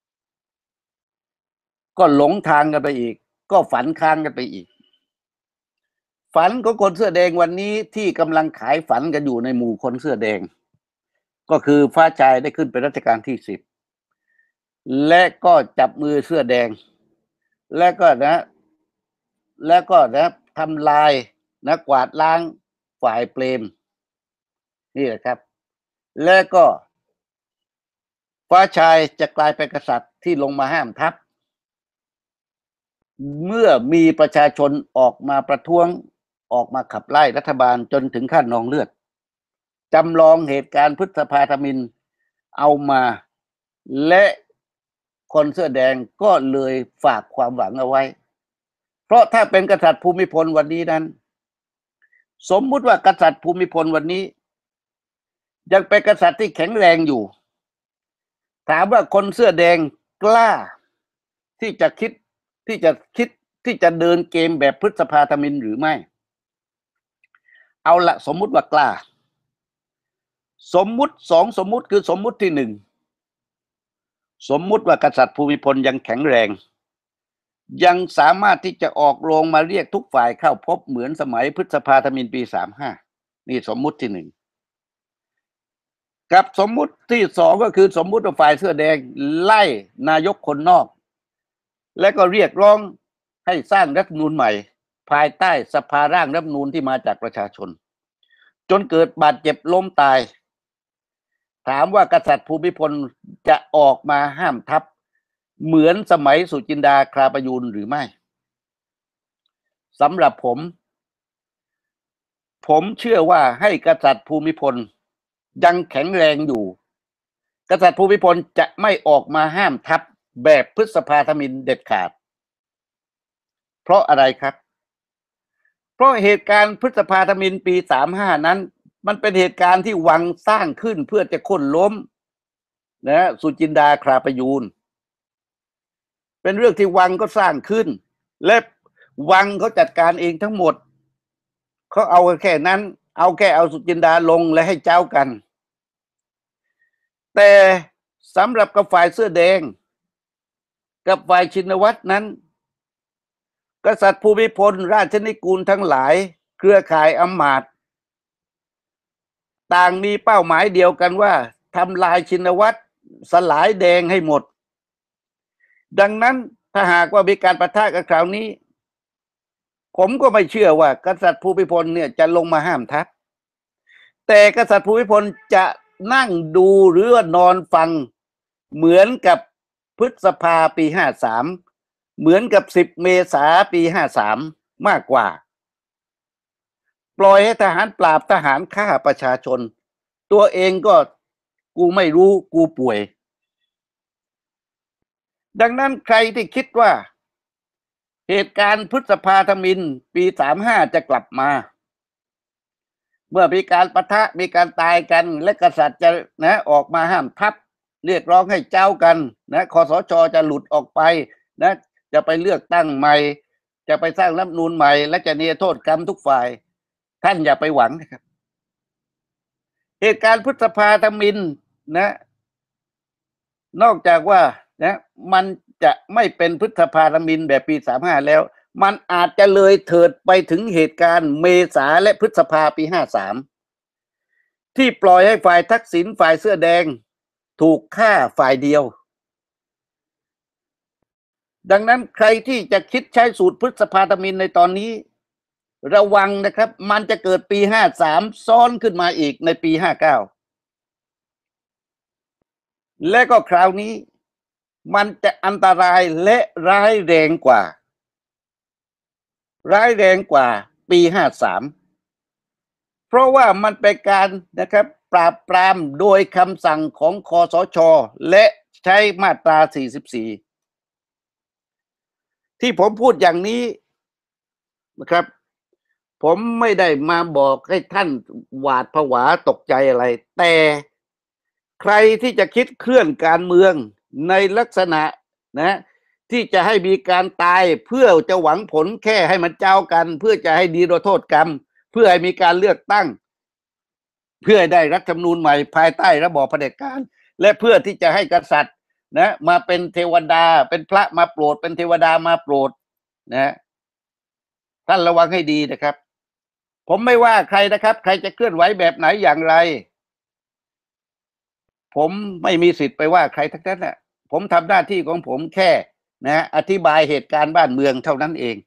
ก็หลงทางกันไปอีกก็ฝันค้างกันไปอีกฝันของคนเสื้อแดงวันนี้ที่กำลังขายฝันกันอยู่ในหมู่คนเสื้อแดงก็คือฟ้าชายได้ขึ้นเป็นรัชกาลที่สิบและก็จับมือเสื้อแดงและก็นะและก็นะทำลายนะกวาดล้างฝ่ายเปรมนี่แหละครับและก็ฟ้าชายจะกลายเป็นกษัตริย์ที่ลงมาห้ามทัพเมื่อมีประชาชนออกมาประท้วงออกมาขับไล่รัฐบาลจนถึงขั้นนองเลือดจำลองเหตุการณ์พฤษภาธมิฬเอามาและคนเสื้อแดงก็เลยฝากความหวังเอาไว้เพราะถ้าเป็นกษัตริย์ภูมิพลวันนี้นั้นสมมุติว่ากษัตริย์ภูมิพลวันนี้ยังเป็นกษัตริย์ที่แข็งแรงอยู่ถามว่าคนเสื้อแดงกล้าที่จะคิดที่จะคิดที่จะเดินเกมแบบพฤษภาธมิฬหรือไม่เอาละสมมุติว่ากล้าสมมุติสองสมมุติคือสมมุติที่หนึ่งสมมุติว่ากษัตริย์ภูมิพลยังแข็งแรงยังสามารถที่จะออกโรงมาเรียกทุกฝ่ายเข้าพบเหมือนสมัยพฤษภาธมิฬปีสามห้านี่สมมุติที่หนึ่งกับสมมุติที่สองก็คือสมมุติว่าฝ่ายเสื้อแดงไล่นายกคนนอกและก็เรียกร้องให้สร้างรัฐธรรมนูญใหม่ภายใต้สภาร่างรัฐธรรมนูญที่มาจากประชาชนจนเกิดบาดเจ็บล้มตายถามว่ากษัตริย์ภูมิพลจะออกมาห้ามทัพเหมือนสมัยสุจินดาคราประยูรหรือไม่สำหรับผมผมเชื่อว่าให้กษัตริย์ภูมิพลยังแข็งแรงอยู่กษัตริย์ภูมิพลจะไม่ออกมาห้ามทัพแบบพฤษภาธมิฬเด็ดขาดเพราะอะไรครับเพราะเหตุการณ์พฤษภาธมิฬปีสามห้านั้นมันเป็นเหตุการณ์ที่วังสร้างขึ้นเพื่อจะโค่นล้มนะสุจินดาคราประยูรเป็นเรื่องที่วังก็สร้างขึ้นและวังเขาจัดการเองทั้งหมดเขาเอาแค่นั้นเอาแค่เอาสุจินดาลงและให้เจ้ากันแต่สำหรับกับฝ่ายเสื้อแดงกับฝ่ายชินวัตรนั้นกษัตริย์ภูมิพลราชนิกูลทั้งหลายเครือข่ายอำมาตย์ต่างมีเป้าหมายเดียวกันว่าทำลายชินวัตรสลายแดงให้หมดดังนั้นถ้าหากว่ามีการปะทะกันคราวนี้ผมก็ไม่เชื่อว่ากษัตริย์ภูมิพลเนี่ยจะลงมาห้ามทัพแต่กษัตริย์ภูมิพลจะนั่งดูหรือนอนฟังเหมือนกับพฤษภาปีห้าสามเหมือนกับสิบเมษาปีห้าสามมากกว่าปล่อยให้ทหารปราบทหารฆ่าประชาชนตัวเองก็กูไม่รู้กูป่วยดังนั้นใครที่คิดว่าเหตุการณ์พฤษภาธมิฬปีสามห้าจะกลับมาเมื่อมีการปะทะมีการตายกันและกษัตริย์จะนะออกมาห้ามทัพเรียกร้องให้เจ้ากันนะคสช.จะหลุดออกไปนะจะไปเลือกตั้งใหม่จะไปสร้างรัฐธรรมนูญใหม่และจะเนรโทษกรรมทุกฝ่ายท่านอย่าไปหวังนะครับเหตุการณ์พฤษภาธมิฬนะนอกจากว่านะมันจะไม่เป็นพฤษภาธมิฬแบบปีสามห้าแล้วมันอาจจะเลยเถิดไปถึงเหตุการณ์เมษาและพฤษภาปีห้าสามที่ปล่อยให้ฝ่ายทักษิณฝ่ายเสื้อแดงถูกฆ่าฝ่ายเดียวดังนั้นใครที่จะคิดใช้สูตรพฤษภาธมิฬในตอนนี้ระวังนะครับมันจะเกิดปีห้าสามซ้อนขึ้นมาอีกในปีห้าเก้าและก็คราวนี้มันจะอันตรายและร้ายแรงกว่าร้ายแรงกว่าปีห้าสามเพราะว่ามันเป็นการนะครับปราบปรามโดยคำสั่งของคสช.และใช้มาตราสี่สิบสี่ที่ผมพูดอย่างนี้นะครับผมไม่ได้มาบอกให้ท่านหวาดผวาตกใจอะไรแต่ใครที่จะคิดเคลื่อนการเมืองในลักษณะนะที่จะให้มีการตายเพื่อจะหวังผลแค่ให้มันเจ้ากันเพื่อจะให้ดีโทษกรรมเพื่อให้มีการเลือกตั้งเพื่อได้รัฐธรรมนูญใหม่ภายใต้ระบอบเผด็จการและเพื่อที่จะให้กษัตริย์นะมาเป็นเทวดาเป็นพระมาโปรดเป็นเทวดามาโปรดนะท่านระวังให้ดีนะครับผมไม่ว่าใครนะครับใครจะเคลื่อนไหวแบบไหนอย่างไรผมไม่มีสิทธิ์ไปว่าใครทั้งนั้นแหละผมทำหน้าที่ของผมแค่นะอธิบายเหตุการณ์บ้านเมืองเท่านั้นเอง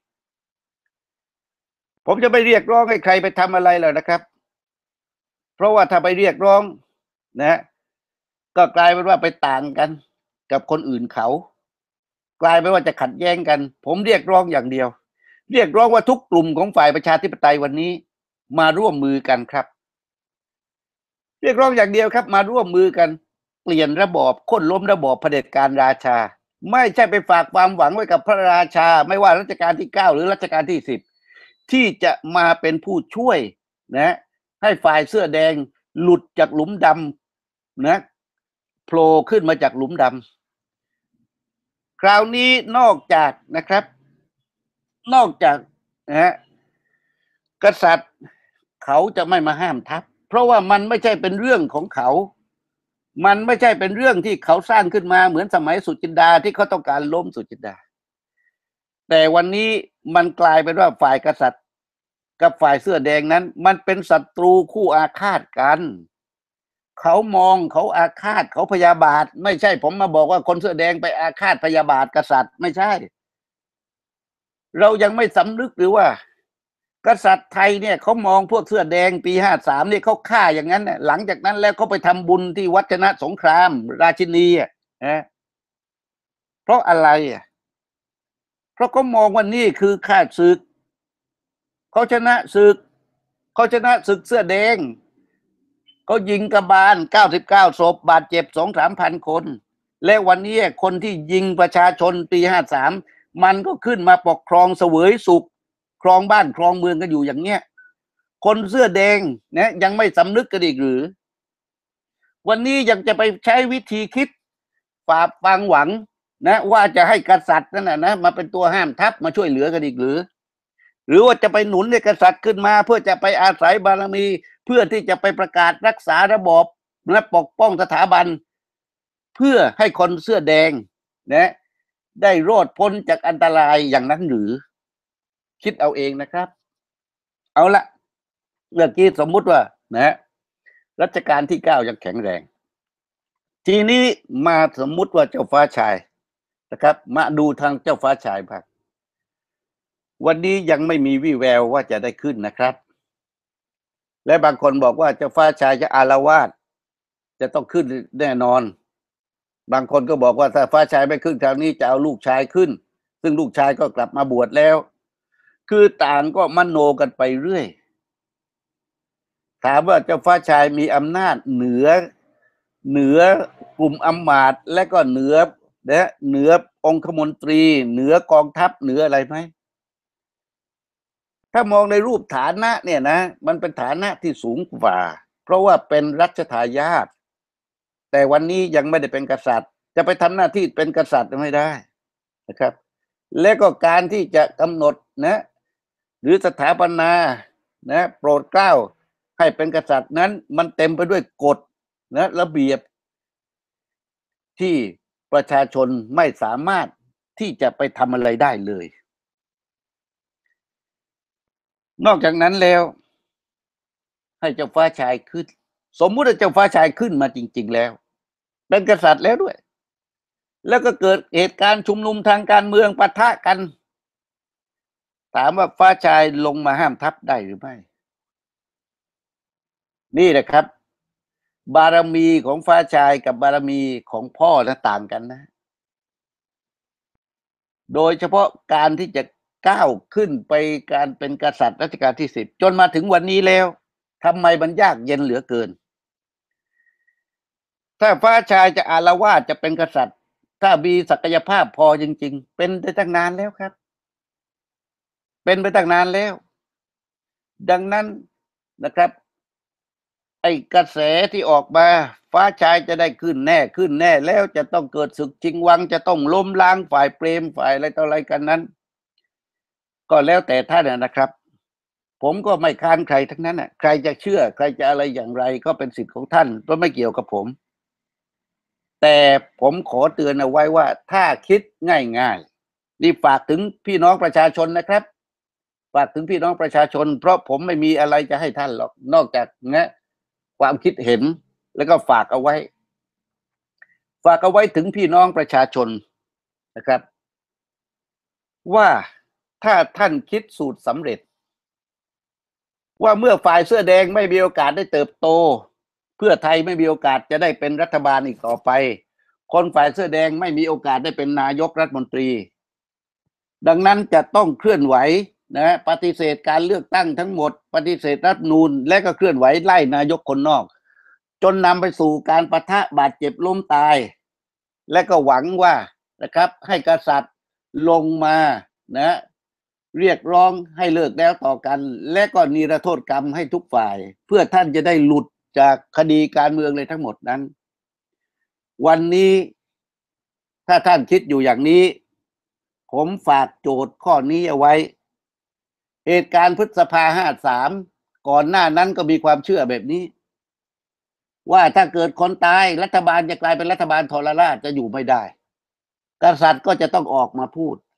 ผมจะไม่เรียกร้องให้ใครไปทำอะไรเลยนะครับเพราะว่าถ้าไปเรียกร้องนะก็กลายเป็นว่าไปต่างกันกับคนอื่นเขากลายเป็นว่าจะขัดแย้งกันผมเรียกร้องอย่างเดียวเรียกร้องว่าทุกกลุ่มของฝ่ายประชาธิปไตยวันนี้มาร่วมมือกันครับเรียกร้องอย่างเดียวครับมาร่วมมือกันเปลี่ยนระบอบโค่นล้มระบอบเผด็จการราชาไม่ใช่ไปฝากความหวังไว้กับพระราชาไม่ว่ารัชกาลที่เก้าหรือรัชกาลที่สิบที่จะมาเป็นผู้ช่วยนะให้ฝ่ายเสื้อแดงหลุดจากหลุมดำนะโผล่ขึ้นมาจากหลุมดำคราวนี้นอกจากนะครับนอกจากนะกษัตริย์เขาจะไม่มาห้ามทัพเพราะว่ามันไม่ใช่เป็นเรื่องของเขามันไม่ใช่เป็นเรื่องที่เขาสร้างขึ้นมาเหมือนสมัยสุจินดาที่เขาต้องการล้มสุจินดาแต่วันนี้มันกลายเป็นว่าฝ่ายกษัตริย์กับฝ่ายเสื้อแดงนั้นมันเป็นศัตรูคู่อาฆาตกันเขามองเขาอาฆาตเขาพยาบาทไม่ใช่ผมมาบอกว่าคนเสื้อแดงไปอาฆาตพยาบาทกษัตริย์ไม่ใช่เรายังไม่สำนึกหรือว่ากษัตริย์ไทยเนี่ยเขามองพวกเสื้อแดงปีห้าสามเนี่ยเขาฆ่าอย่างนั้นเนี่ยหลังจากนั้นแล้วเขาไปทำบุญที่วัดชนะสงครามราชินีอ่ะนะเพราะอะไรอ่ะเพราะเขามองว่านี่คือข้าศึกเขาชนะศึกเขาชนะศึกเสื้อแดงเขายิงกระบาลเก้าสิบเก้าศพบาดเจ็บสองสามพันคนและวันนี้คนที่ยิงประชาชนปีห้าสามมันก็ขึ้นมาปกครองเสวยสุขครองบ้านครองเมืองกันอยู่อย่างเงี้ยคนเสื้อแดงนะยังไม่สำนึกกันอีกหรือวันนี้ยังจะไปใช้วิธีคิดฝากฟังหวังนะว่าจะให้กษัตริย์นั่นนะนะมาเป็นตัวห้ามทัพมาช่วยเหลือกันอีกหรือหรือว่าจะไปหนุนให้กษัตริย์ขึ้นมาเพื่อจะไปอาศัยบารมีเพื่อที่จะไปประกาศรักษาระบอบและปกป้องสถาบันเพื่อให้คนเสื้อแดงนะได้รอดพ้นจากอันตรายอย่างนั้นหรือคิดเอาเองนะครับเอาละเมื่อกี้สมมุติว่านะรัชกาลที่เก้ายังแข็งแรงทีนี้มาสมมุติว่าเจ้าฟ้าชายนะครับมาดูทางเจ้าฟ้าชายบ้างวันนี้ยังไม่มีวี่แววว่าจะได้ขึ้นนะครับและบางคนบอกว่าเจ้าฟ้าชายจะอาละวาดจะต้องขึ้นแน่นอนบางคนก็บอกว่าถ้าฟ้าชายไม่ขึ้นคราวนี้จะเอาลูกชายขึ้นซึ่งลูกชายก็กลับมาบวชแล้วคือต่างก็มโนกันไปเรื่อยถามว่าเจ้าฟ้าชายมีอำนาจเหนือเหนือกลุ่มอำมาตย์และก็เหนือนะเหนือองคมนตรีเหนือกองทัพเหนืออะไรไหมถ้ามองในรูปฐานะเนี่ยนะมันเป็นฐานะที่สูงกว่าเพราะว่าเป็นรัชทายาทแต่วันนี้ยังไม่ได้เป็นกษัตริย์จะไปทำหน้าที่เป็นกษัตริย์ไม่ได้นะครับและก็การที่จะกำหนดนะหรือสถาปนานะโปรดเกล้าให้เป็นกษัตริย์นั้นมันเต็มไปด้วยกฎนะระเบียบที่ประชาชนไม่สามารถที่จะไปทำอะไรได้เลยนอกจากนั้นแล้วให้เจ้าฟ้าชายขึ้นสมมุติว่าเจ้าฟ้าชายขึ้นมาจริงๆแล้วเป็นกษัตริย์แล้วด้วยแล้วก็เกิดเหตุการณ์ชุมนุมทางการเมืองปะทะกันถามว่าฟ้าชายลงมาห้ามทัพได้หรือไม่นี่แหละครับบารมีของฟ้าชายกับบารมีของพ่อนะต่างกันนะโดยเฉพาะการที่จะก้าวขึ้นไปการเป็นกษัตริย์รัชกาลที่สิบจนมาถึงวันนี้แล้วทำไมมันยากเย็นเหลือเกินถ้าฟ้าชายจะอาละวาดจะเป็นกษัตริย์ถ้ามีศักยภาพพอจริงๆเป็นไปตั้งนานแล้วครับเป็นไปตั้งนานแล้วดังนั้นนะครับไอ้กระแสที่ออกมาฟ้าชายจะได้ขึ้นแน่ขึ้นแน่แล้วจะต้องเกิดศึกชิงวังจะต้องล้มล้างฝ่ายเปรมฝ่ายอะไรต่ออะไรกันนั้นก็แล้วแต่ท่านนะครับผมก็ไม่ค้านใครทั้งนั้นน่ะใครจะเชื่อใครจะอะไรอย่างไรก็เป็นสิทธิ์ของท่านก็ไม่เกี่ยวกับผมแต่ผมขอเตือนเอาไว้ว่าถ้าคิดง่ายๆนี่ฝากถึงพี่น้องประชาชนนะครับฝากถึงพี่น้องประชาชนเพราะผมไม่มีอะไรจะให้ท่านหรอกนอกจากนะความคิดเห็นแล้วก็ฝากเอาไว้ฝากเอาไว้ถึงพี่น้องประชาชนนะครับว่าถ้าท่านคิดสูตรสำเร็จว่าเมื่อฝ่ายเสื้อแดงไม่มีโอกาสได้เติบโตเพื่อไทยไม่มีโอกาสจะได้เป็นรัฐบาลอีกต่อไปคนฝ่ายเสื้อแดงไม่มีโอกาสได้เป็นนายกรัฐมนตรีดังนั้นจะต้องเคลื่อนไหวนะปฏิเสธการเลือกตั้งทั้งหมดปฏิเสธรัฐธรรมนูญและก็เคลื่อนไหวไล่นายกคนนอกจนนำไปสู่การปะทะบาดเจ็บล้มตายและก็หวังว่านะครับให้กษัตริย์ลงมานะเรียกร้องให้เลิกแล้วต่อกันและก็นิรโทษกรรมให้ทุกฝ่ายเพื่อท่านจะได้หลุดจากคดีการเมืองเลยทั้งหมดนั้นวันนี้ถ้าท่านคิดอยู่อย่างนี้ผมฝากโจทย์ข้อนี้เอาไว้เหตุการณ์พฤษภาห้าสามก่อนหน้านั้นก็มีความเชื่อแบบนี้ว่าถ้าเกิดคนตายรัฐบาลจะกลายเป็นรัฐบาลทรราชจะอยู่ไม่ได้กษัตริย์ก็จะต้องออกมาพูด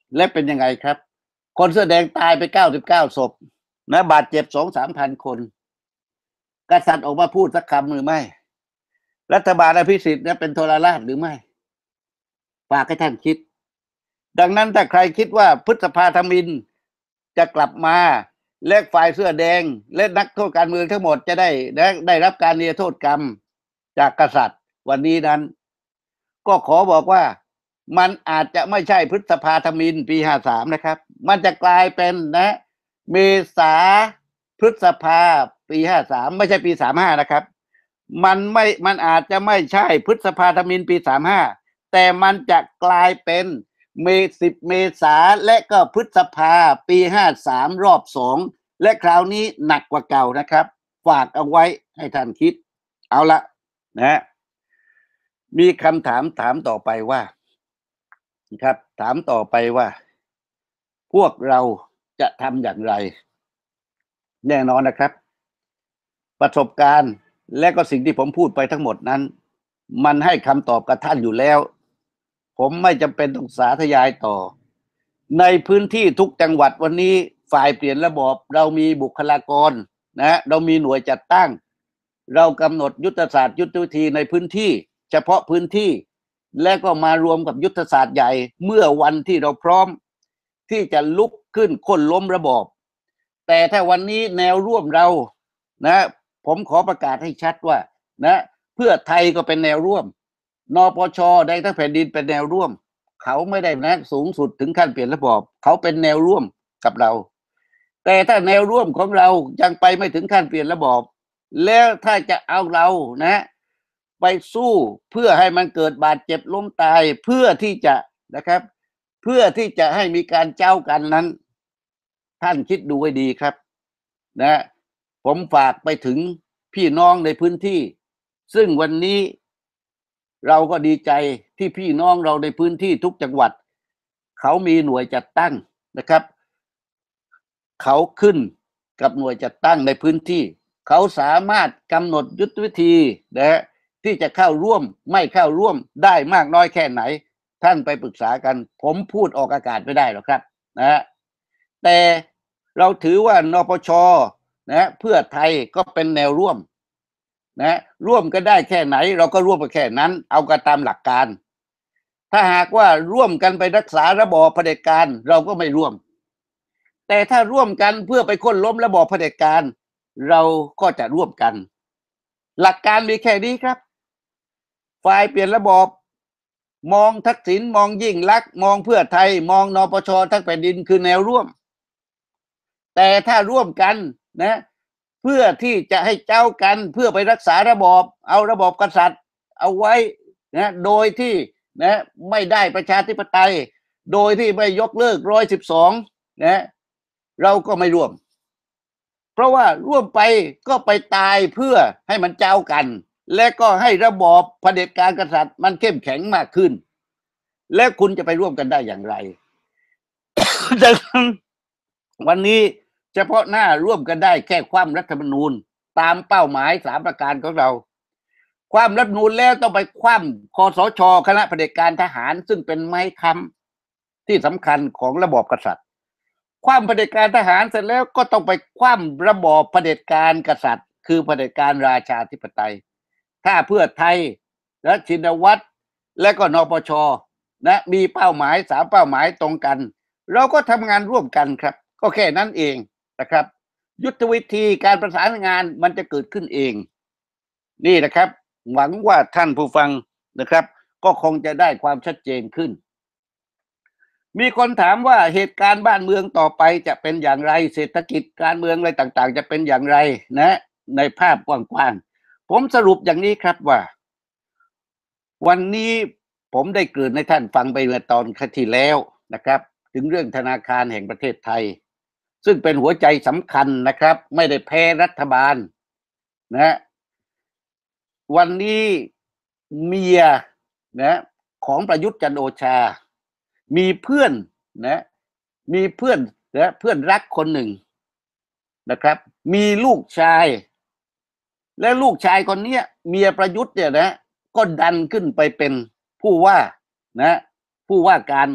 และเป็นยังไงครับคนเสื้อแดงตายไปเก้าสิบเก้าศพนะบาดเจ็บสองสามพันคนกษัตริย์ออกมาพูดสักคำหรือไม่รัฐบาลอภิสิทธิ์เนี่ยเป็นโทรราชหรือไม่ฝากให้ท่านคิดดังนั้นถ้าใครคิดว่าพฤษภาธมิฬจะกลับมาและฝ่ายเสื้อแดงและนักโทษการเมืองทั้งหมดจะได้ได้ได้รับการนิรโทษกรรมจากกษัตริย์วันนี้นั้นก็ขอบอกว่ามันอาจจะไม่ใช่พฤษภาธมิฬปีห้าสามนะครับมันจะกลายเป็นนะเมษาพฤษภาปีห้าสามไม่ใช่ปีสามห้านะครับมันไม่มันอาจจะไม่ใช่พฤษภาธมิฬปีสามห้าแต่มันจะกลายเป็นเมสิบเมษาและก็พฤษภาปีห้าสามรอบสองและคราวนี้หนักกว่าเก่านะครับฝากเอาไว้ให้ท่านคิดเอาละนะมีคำถามถามต่อไปว่าครับถามต่อไปว่าพวกเราจะทำอย่างไรแน่นอนนะครับประสบการณ์และก็สิ่งที่ผมพูดไปทั้งหมดนั้นมันให้คำตอบกับท่านอยู่แล้วผมไม่จำเป็นต้องสาธยายต่อในพื้นที่ทุกจังหวัดวันนี้ฝ่ายเปลี่ยนระบบเรามีบุคลากรนะเรามีหน่วยจัดตั้งเรากำหนดยุทธศาสตร์ยุทธวิธีในพื้นที่เฉพาะพื้นที่และก็มารวมกับยุทธศาสตร์ใหญ่เมื่อวันที่เราพร้อมที่จะลุกขึ้นค้นล้มระบอบแต่ถ้าวันนี้แนวร่วมเรานะผมขอประกาศให้ชัดว่านะเพื่อไทยก็เป็นแนวร่วมนปช.ได้ทั้งแผ่นดินเป็นแนวร่วมเขาไม่ได้นะสูงสุดถึงขั้นเปลี่ยนระบอบเขาเป็นแนวร่วมกับเราแต่ถ้าแนวร่วมของเรายังไปไม่ถึงขั้นเปลี่ยนระบอบแล้วถ้าจะเอาเรานะไปสู้เพื่อให้มันเกิดบาดเจ็บล้มตายเพื่อที่จะนะครับเพื่อที่จะให้มีการเจ้ากันนั้นท่านคิดดูให้ดีครับนะผมฝากไปถึงพี่น้องในพื้นที่ซึ่งวันนี้เราก็ดีใจที่พี่น้องเราในพื้นที่ทุกจังหวัดเขามีหน่วยจัดตั้งนะครับเขาขึ้นกับหน่วยจัดตั้งในพื้นที่เขาสามารถกำหนดยุทธวิธีนะที่จะเข้าร่วมไม่เข้าร่วมได้มากน้อยแค่ไหนท่านไปปรึกษากันผมพูดออกอากาศไม่ได้หรอกครับนะแต่เราถือว่านปช.นะเพื่อไทยก็เป็นแนวร่วมนะร่วมกันได้แค่ไหนเราก็ร่วมกันแค่นั้นเอากันตามหลักการถ้าหากว่าร่วมกันไปรักษาระบอบเผด็จการเราก็ไม่ร่วมแต่ถ้าร่วมกันเพื่อไปค้นล้มระบอบเผด็จการเราก็จะร่วมกันหลักการมีแค่นี้ครับฝ่ายเปลี่ยนระบอบมองทักษิณมองยิ่งลักษณ์มองเพื่อไทยมองนปช.ทั้งแผ่นดินคือแนวร่วมแต่ถ้าร่วมกันนะเพื่อที่จะให้เจ้ากันเพื่อไปรักษาระบอบเอาระบอบกษัตริย์เอาไว้นะโดยที่นะไม่ได้ประชาธิปไตยโดยที่ไม่ยกเลิกร้อยสิบสองนะเราก็ไม่ร่วมเพราะว่าร่วมไปก็ไปตายเพื่อให้มันเจ้ากันและก็ให้ระบอบเผด็จการกษัตริย์มันเข้มแข็งมากขึ้นและคุณจะไปร่วมกันได้อย่างไร ดังนั้นวันนี้เฉพาะหน้าร่วมกันได้แค่ความรัฐธรรมนูญตามเป้าหมายสามประการของเราความรัฐธรรมนูญแล้วต้องไปคว่ำคสช.คณะเผด็จการทหารซึ่งเป็นไม้ค้ำที่สำคัญของระบอบกษัตริย์คว่ำเผด็จการทหารเสร็จแล้วก็ต้องไปคว่ำระบอบเผด็จการกษัตริย์คือเผด็จการราชาธิปไตยถ้าเพื่อไทยและชินวัตรและก็นปช.นะมีเป้าหมายสามเป้าหมายตรงกันเราก็ทำงานร่วมกันครับก็แค่นั้นเองนะครับยุทธวิธีการประสานงานมันจะเกิดขึ้นเองนี่นะครับหวังว่าท่านผู้ฟังนะครับก็คงจะได้ความชัดเจนขึ้นมีคนถามว่าเหตุการณ์บ้านเมืองต่อไปจะเป็นอย่างไรเศรษฐกิจการเมืองอะไรต่างๆจะเป็นอย่างไรนะในภาพกว้างๆผมสรุปอย่างนี้ครับว่าวันนี้ผมได้เกริ่นให้ท่านฟังไปเมื่อตอนที่แล้วนะครับถึงเรื่องธนาคารแห่งประเทศไทยซึ่งเป็นหัวใจสำคัญนะครับไม่ได้แพ้รัฐบาลนะวันนี้เมียนะของประยุทธ์จันทร์โอชามีเพื่อนนะมีเพื่อนนะเพื่อนรักคนหนึ่งนะครับมีลูกชายและลูกชายคนนี้เมียประยุทธ์เนี่ยนะก็ดันขึ้นไปเป็นผู้ว่านะผู้ว่าการ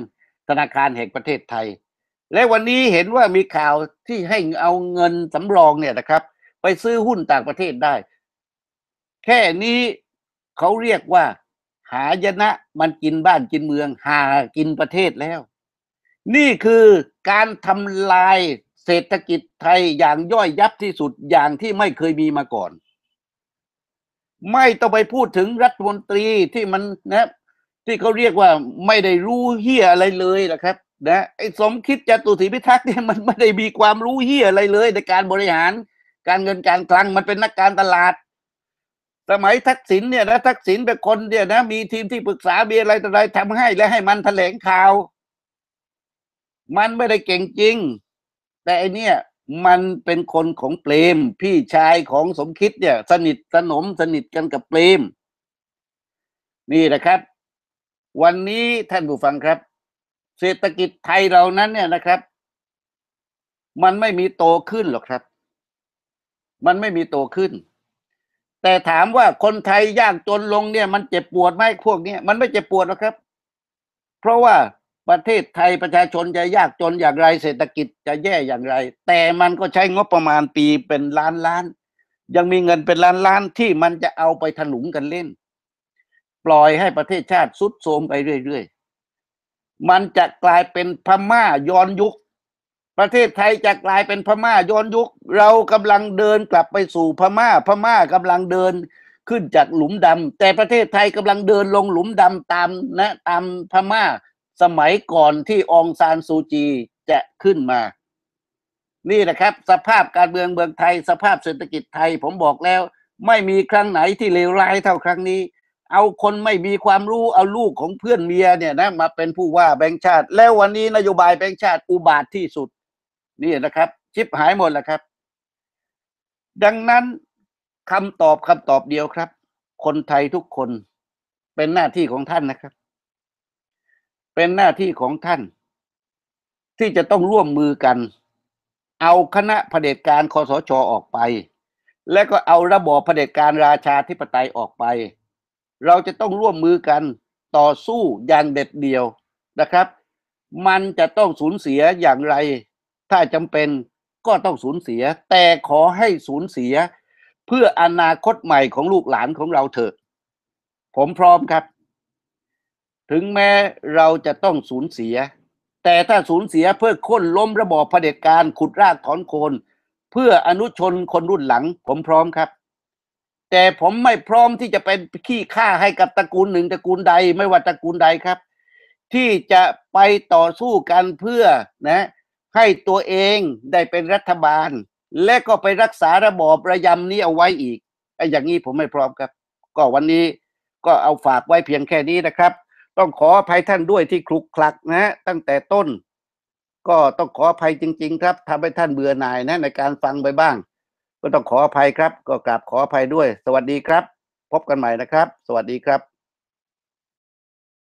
ธนาคารแห่งประเทศไทยและวันนี้เห็นว่ามีข่าวที่ให้เอาเงินสำรองเนี่ยนะครับไปซื้อหุ้นต่างประเทศได้แค่นี้เขาเรียกว่าหายนะมันกินบ้านกินเมืองหากินประเทศแล้วนี่คือการทำลายเศรษฐกิจไทยอย่างย่อยยับที่สุดอย่างที่ไม่เคยมีมาก่อนไม่ต้องไปพูดถึงรัฐมนตรีที่มันนะที่เขาเรียกว่าไม่ได้รู้เหี้ยอะไรเลยนะครับนะไอ้สมคิดจตุศรีพิทักษ์เนี่ยมันไม่ได้มีความรู้เหี้ยอะไรเลยในการบริหารการเงินการคลังมันเป็นนักการตลาดสมัยทักษิณเนี่ยนะทักษิณเป็นคนเนี่ยนะมีทีมที่ปรึกษามีอะไรต่ออะไรทำให้และให้มันแถลงข่าวมันไม่ได้เก่งจริงแต่ไอเนี่ยมันเป็นคนของเปรมพี่ชายของสมคิดเนี่ยสนิทสนมสนิทกันกับเปรมนี่นะครับวันนี้ท่านผู้ฟังครับเศรษฐกิจไทยเรานั้นเนี่ยนะครับมันไม่มีโตขึ้นหรอกครับมันไม่มีโตขึ้นแต่ถามว่าคนไทยยากจนลงเนี่ยมันเจ็บปวดไหมพวกนี้มันไม่เจ็บปวดหรอกครับเพราะว่าประเทศไทยประชาชนจะยากจนอย่างไรเศรษฐกิจจะแย่อย่างไรแต่มันก็ใช้งบประมาณปีเป็นล้านล้านยังมีเงินเป็นล้านล้านที่มันจะเอาไปถลุงกันเล่นปล่อยให้ประเทศชาติทรุดโทรมไปเรื่อยๆมันจะกลายเป็นพม่าย้อนยุคประเทศไทยจะกลายเป็นพม่าย้อนยุคเรากำลังเดินกลับไปสู่พม่าพม่ากำลังเดินขึ้นจากหลุมดำแต่ประเทศไทยกำลังเดินลงหลุมดำตามนะตามพม่าสมัยก่อนที่องซานซูจีจะขึ้นมานี่นะครับสภาพการเมืองเมืองไทยสภาพเศรษฐกิจไทยผมบอกแล้วไม่มีครั้งไหนที่เลวร้ายเท่าครั้งนี้เอาคนไม่มีความรู้เอาลูกของเพื่อนเมียเนี่ยนะมาเป็นผู้ว่าแบงค์ชาติแล้ววันนี้นโยบายแบงค์ชาติอุบาทที่สุดนี่นะครับชิบหายหมดแล้วครับดังนั้นคำตอบคำตอบเดียวครับคนไทยทุกคนเป็นหน้าที่ของท่านนะครับเป็นหน้าที่ของท่านที่จะต้องร่วมมือกันเอาคณะเผด็จการคสช.ออกไปและก็เอาระบอบเผด็จการราชาธิปไตยออกไปเราจะต้องร่วมมือกันต่อสู้อย่างเด็ดเดี่ยวนะครับมันจะต้องสูญเสียอย่างไรถ้าจำเป็นก็ต้องสูญเสียแต่ขอให้สูญเสียเพื่ออนาคตใหม่ของลูกหลานของเราเถอะผมพร้อมครับถึงแม้เราจะต้องสูญเสียแต่ถ้าสูญเสียเพื่อค้นล้มระบอบเผด็จการขุดรากถอนโคนเพื่ออนุชนคนรุ่นหลังผมพร้อมครับแต่ผมไม่พร้อมที่จะเป็นขี้ข้าให้กับตระกูลหนึ่งตระกูลใดไม่ว่าตระกูลใดครับที่จะไปต่อสู้กันเพื่อนะให้ตัวเองได้เป็นรัฐบาลและก็ไปรักษาระบอบระยำนี้เอาไว้อีกไอ้อย่างนี้ผมไม่พร้อมครับก็วันนี้ก็เอาฝากไว้เพียงแค่นี้นะครับต้องขออภัยท่านด้วยที่คลุกคลักนะตั้งแต่ต้นก็ต้องขออภัยจริงๆครับทำให้ท่านเบื่อหน่ายนะในการฟังไปบ้างก็ต้องขออภัยครับก็กราบขออภัยด้วยสวัสดีครับพบกันใหม่นะครับสวัสดีครับ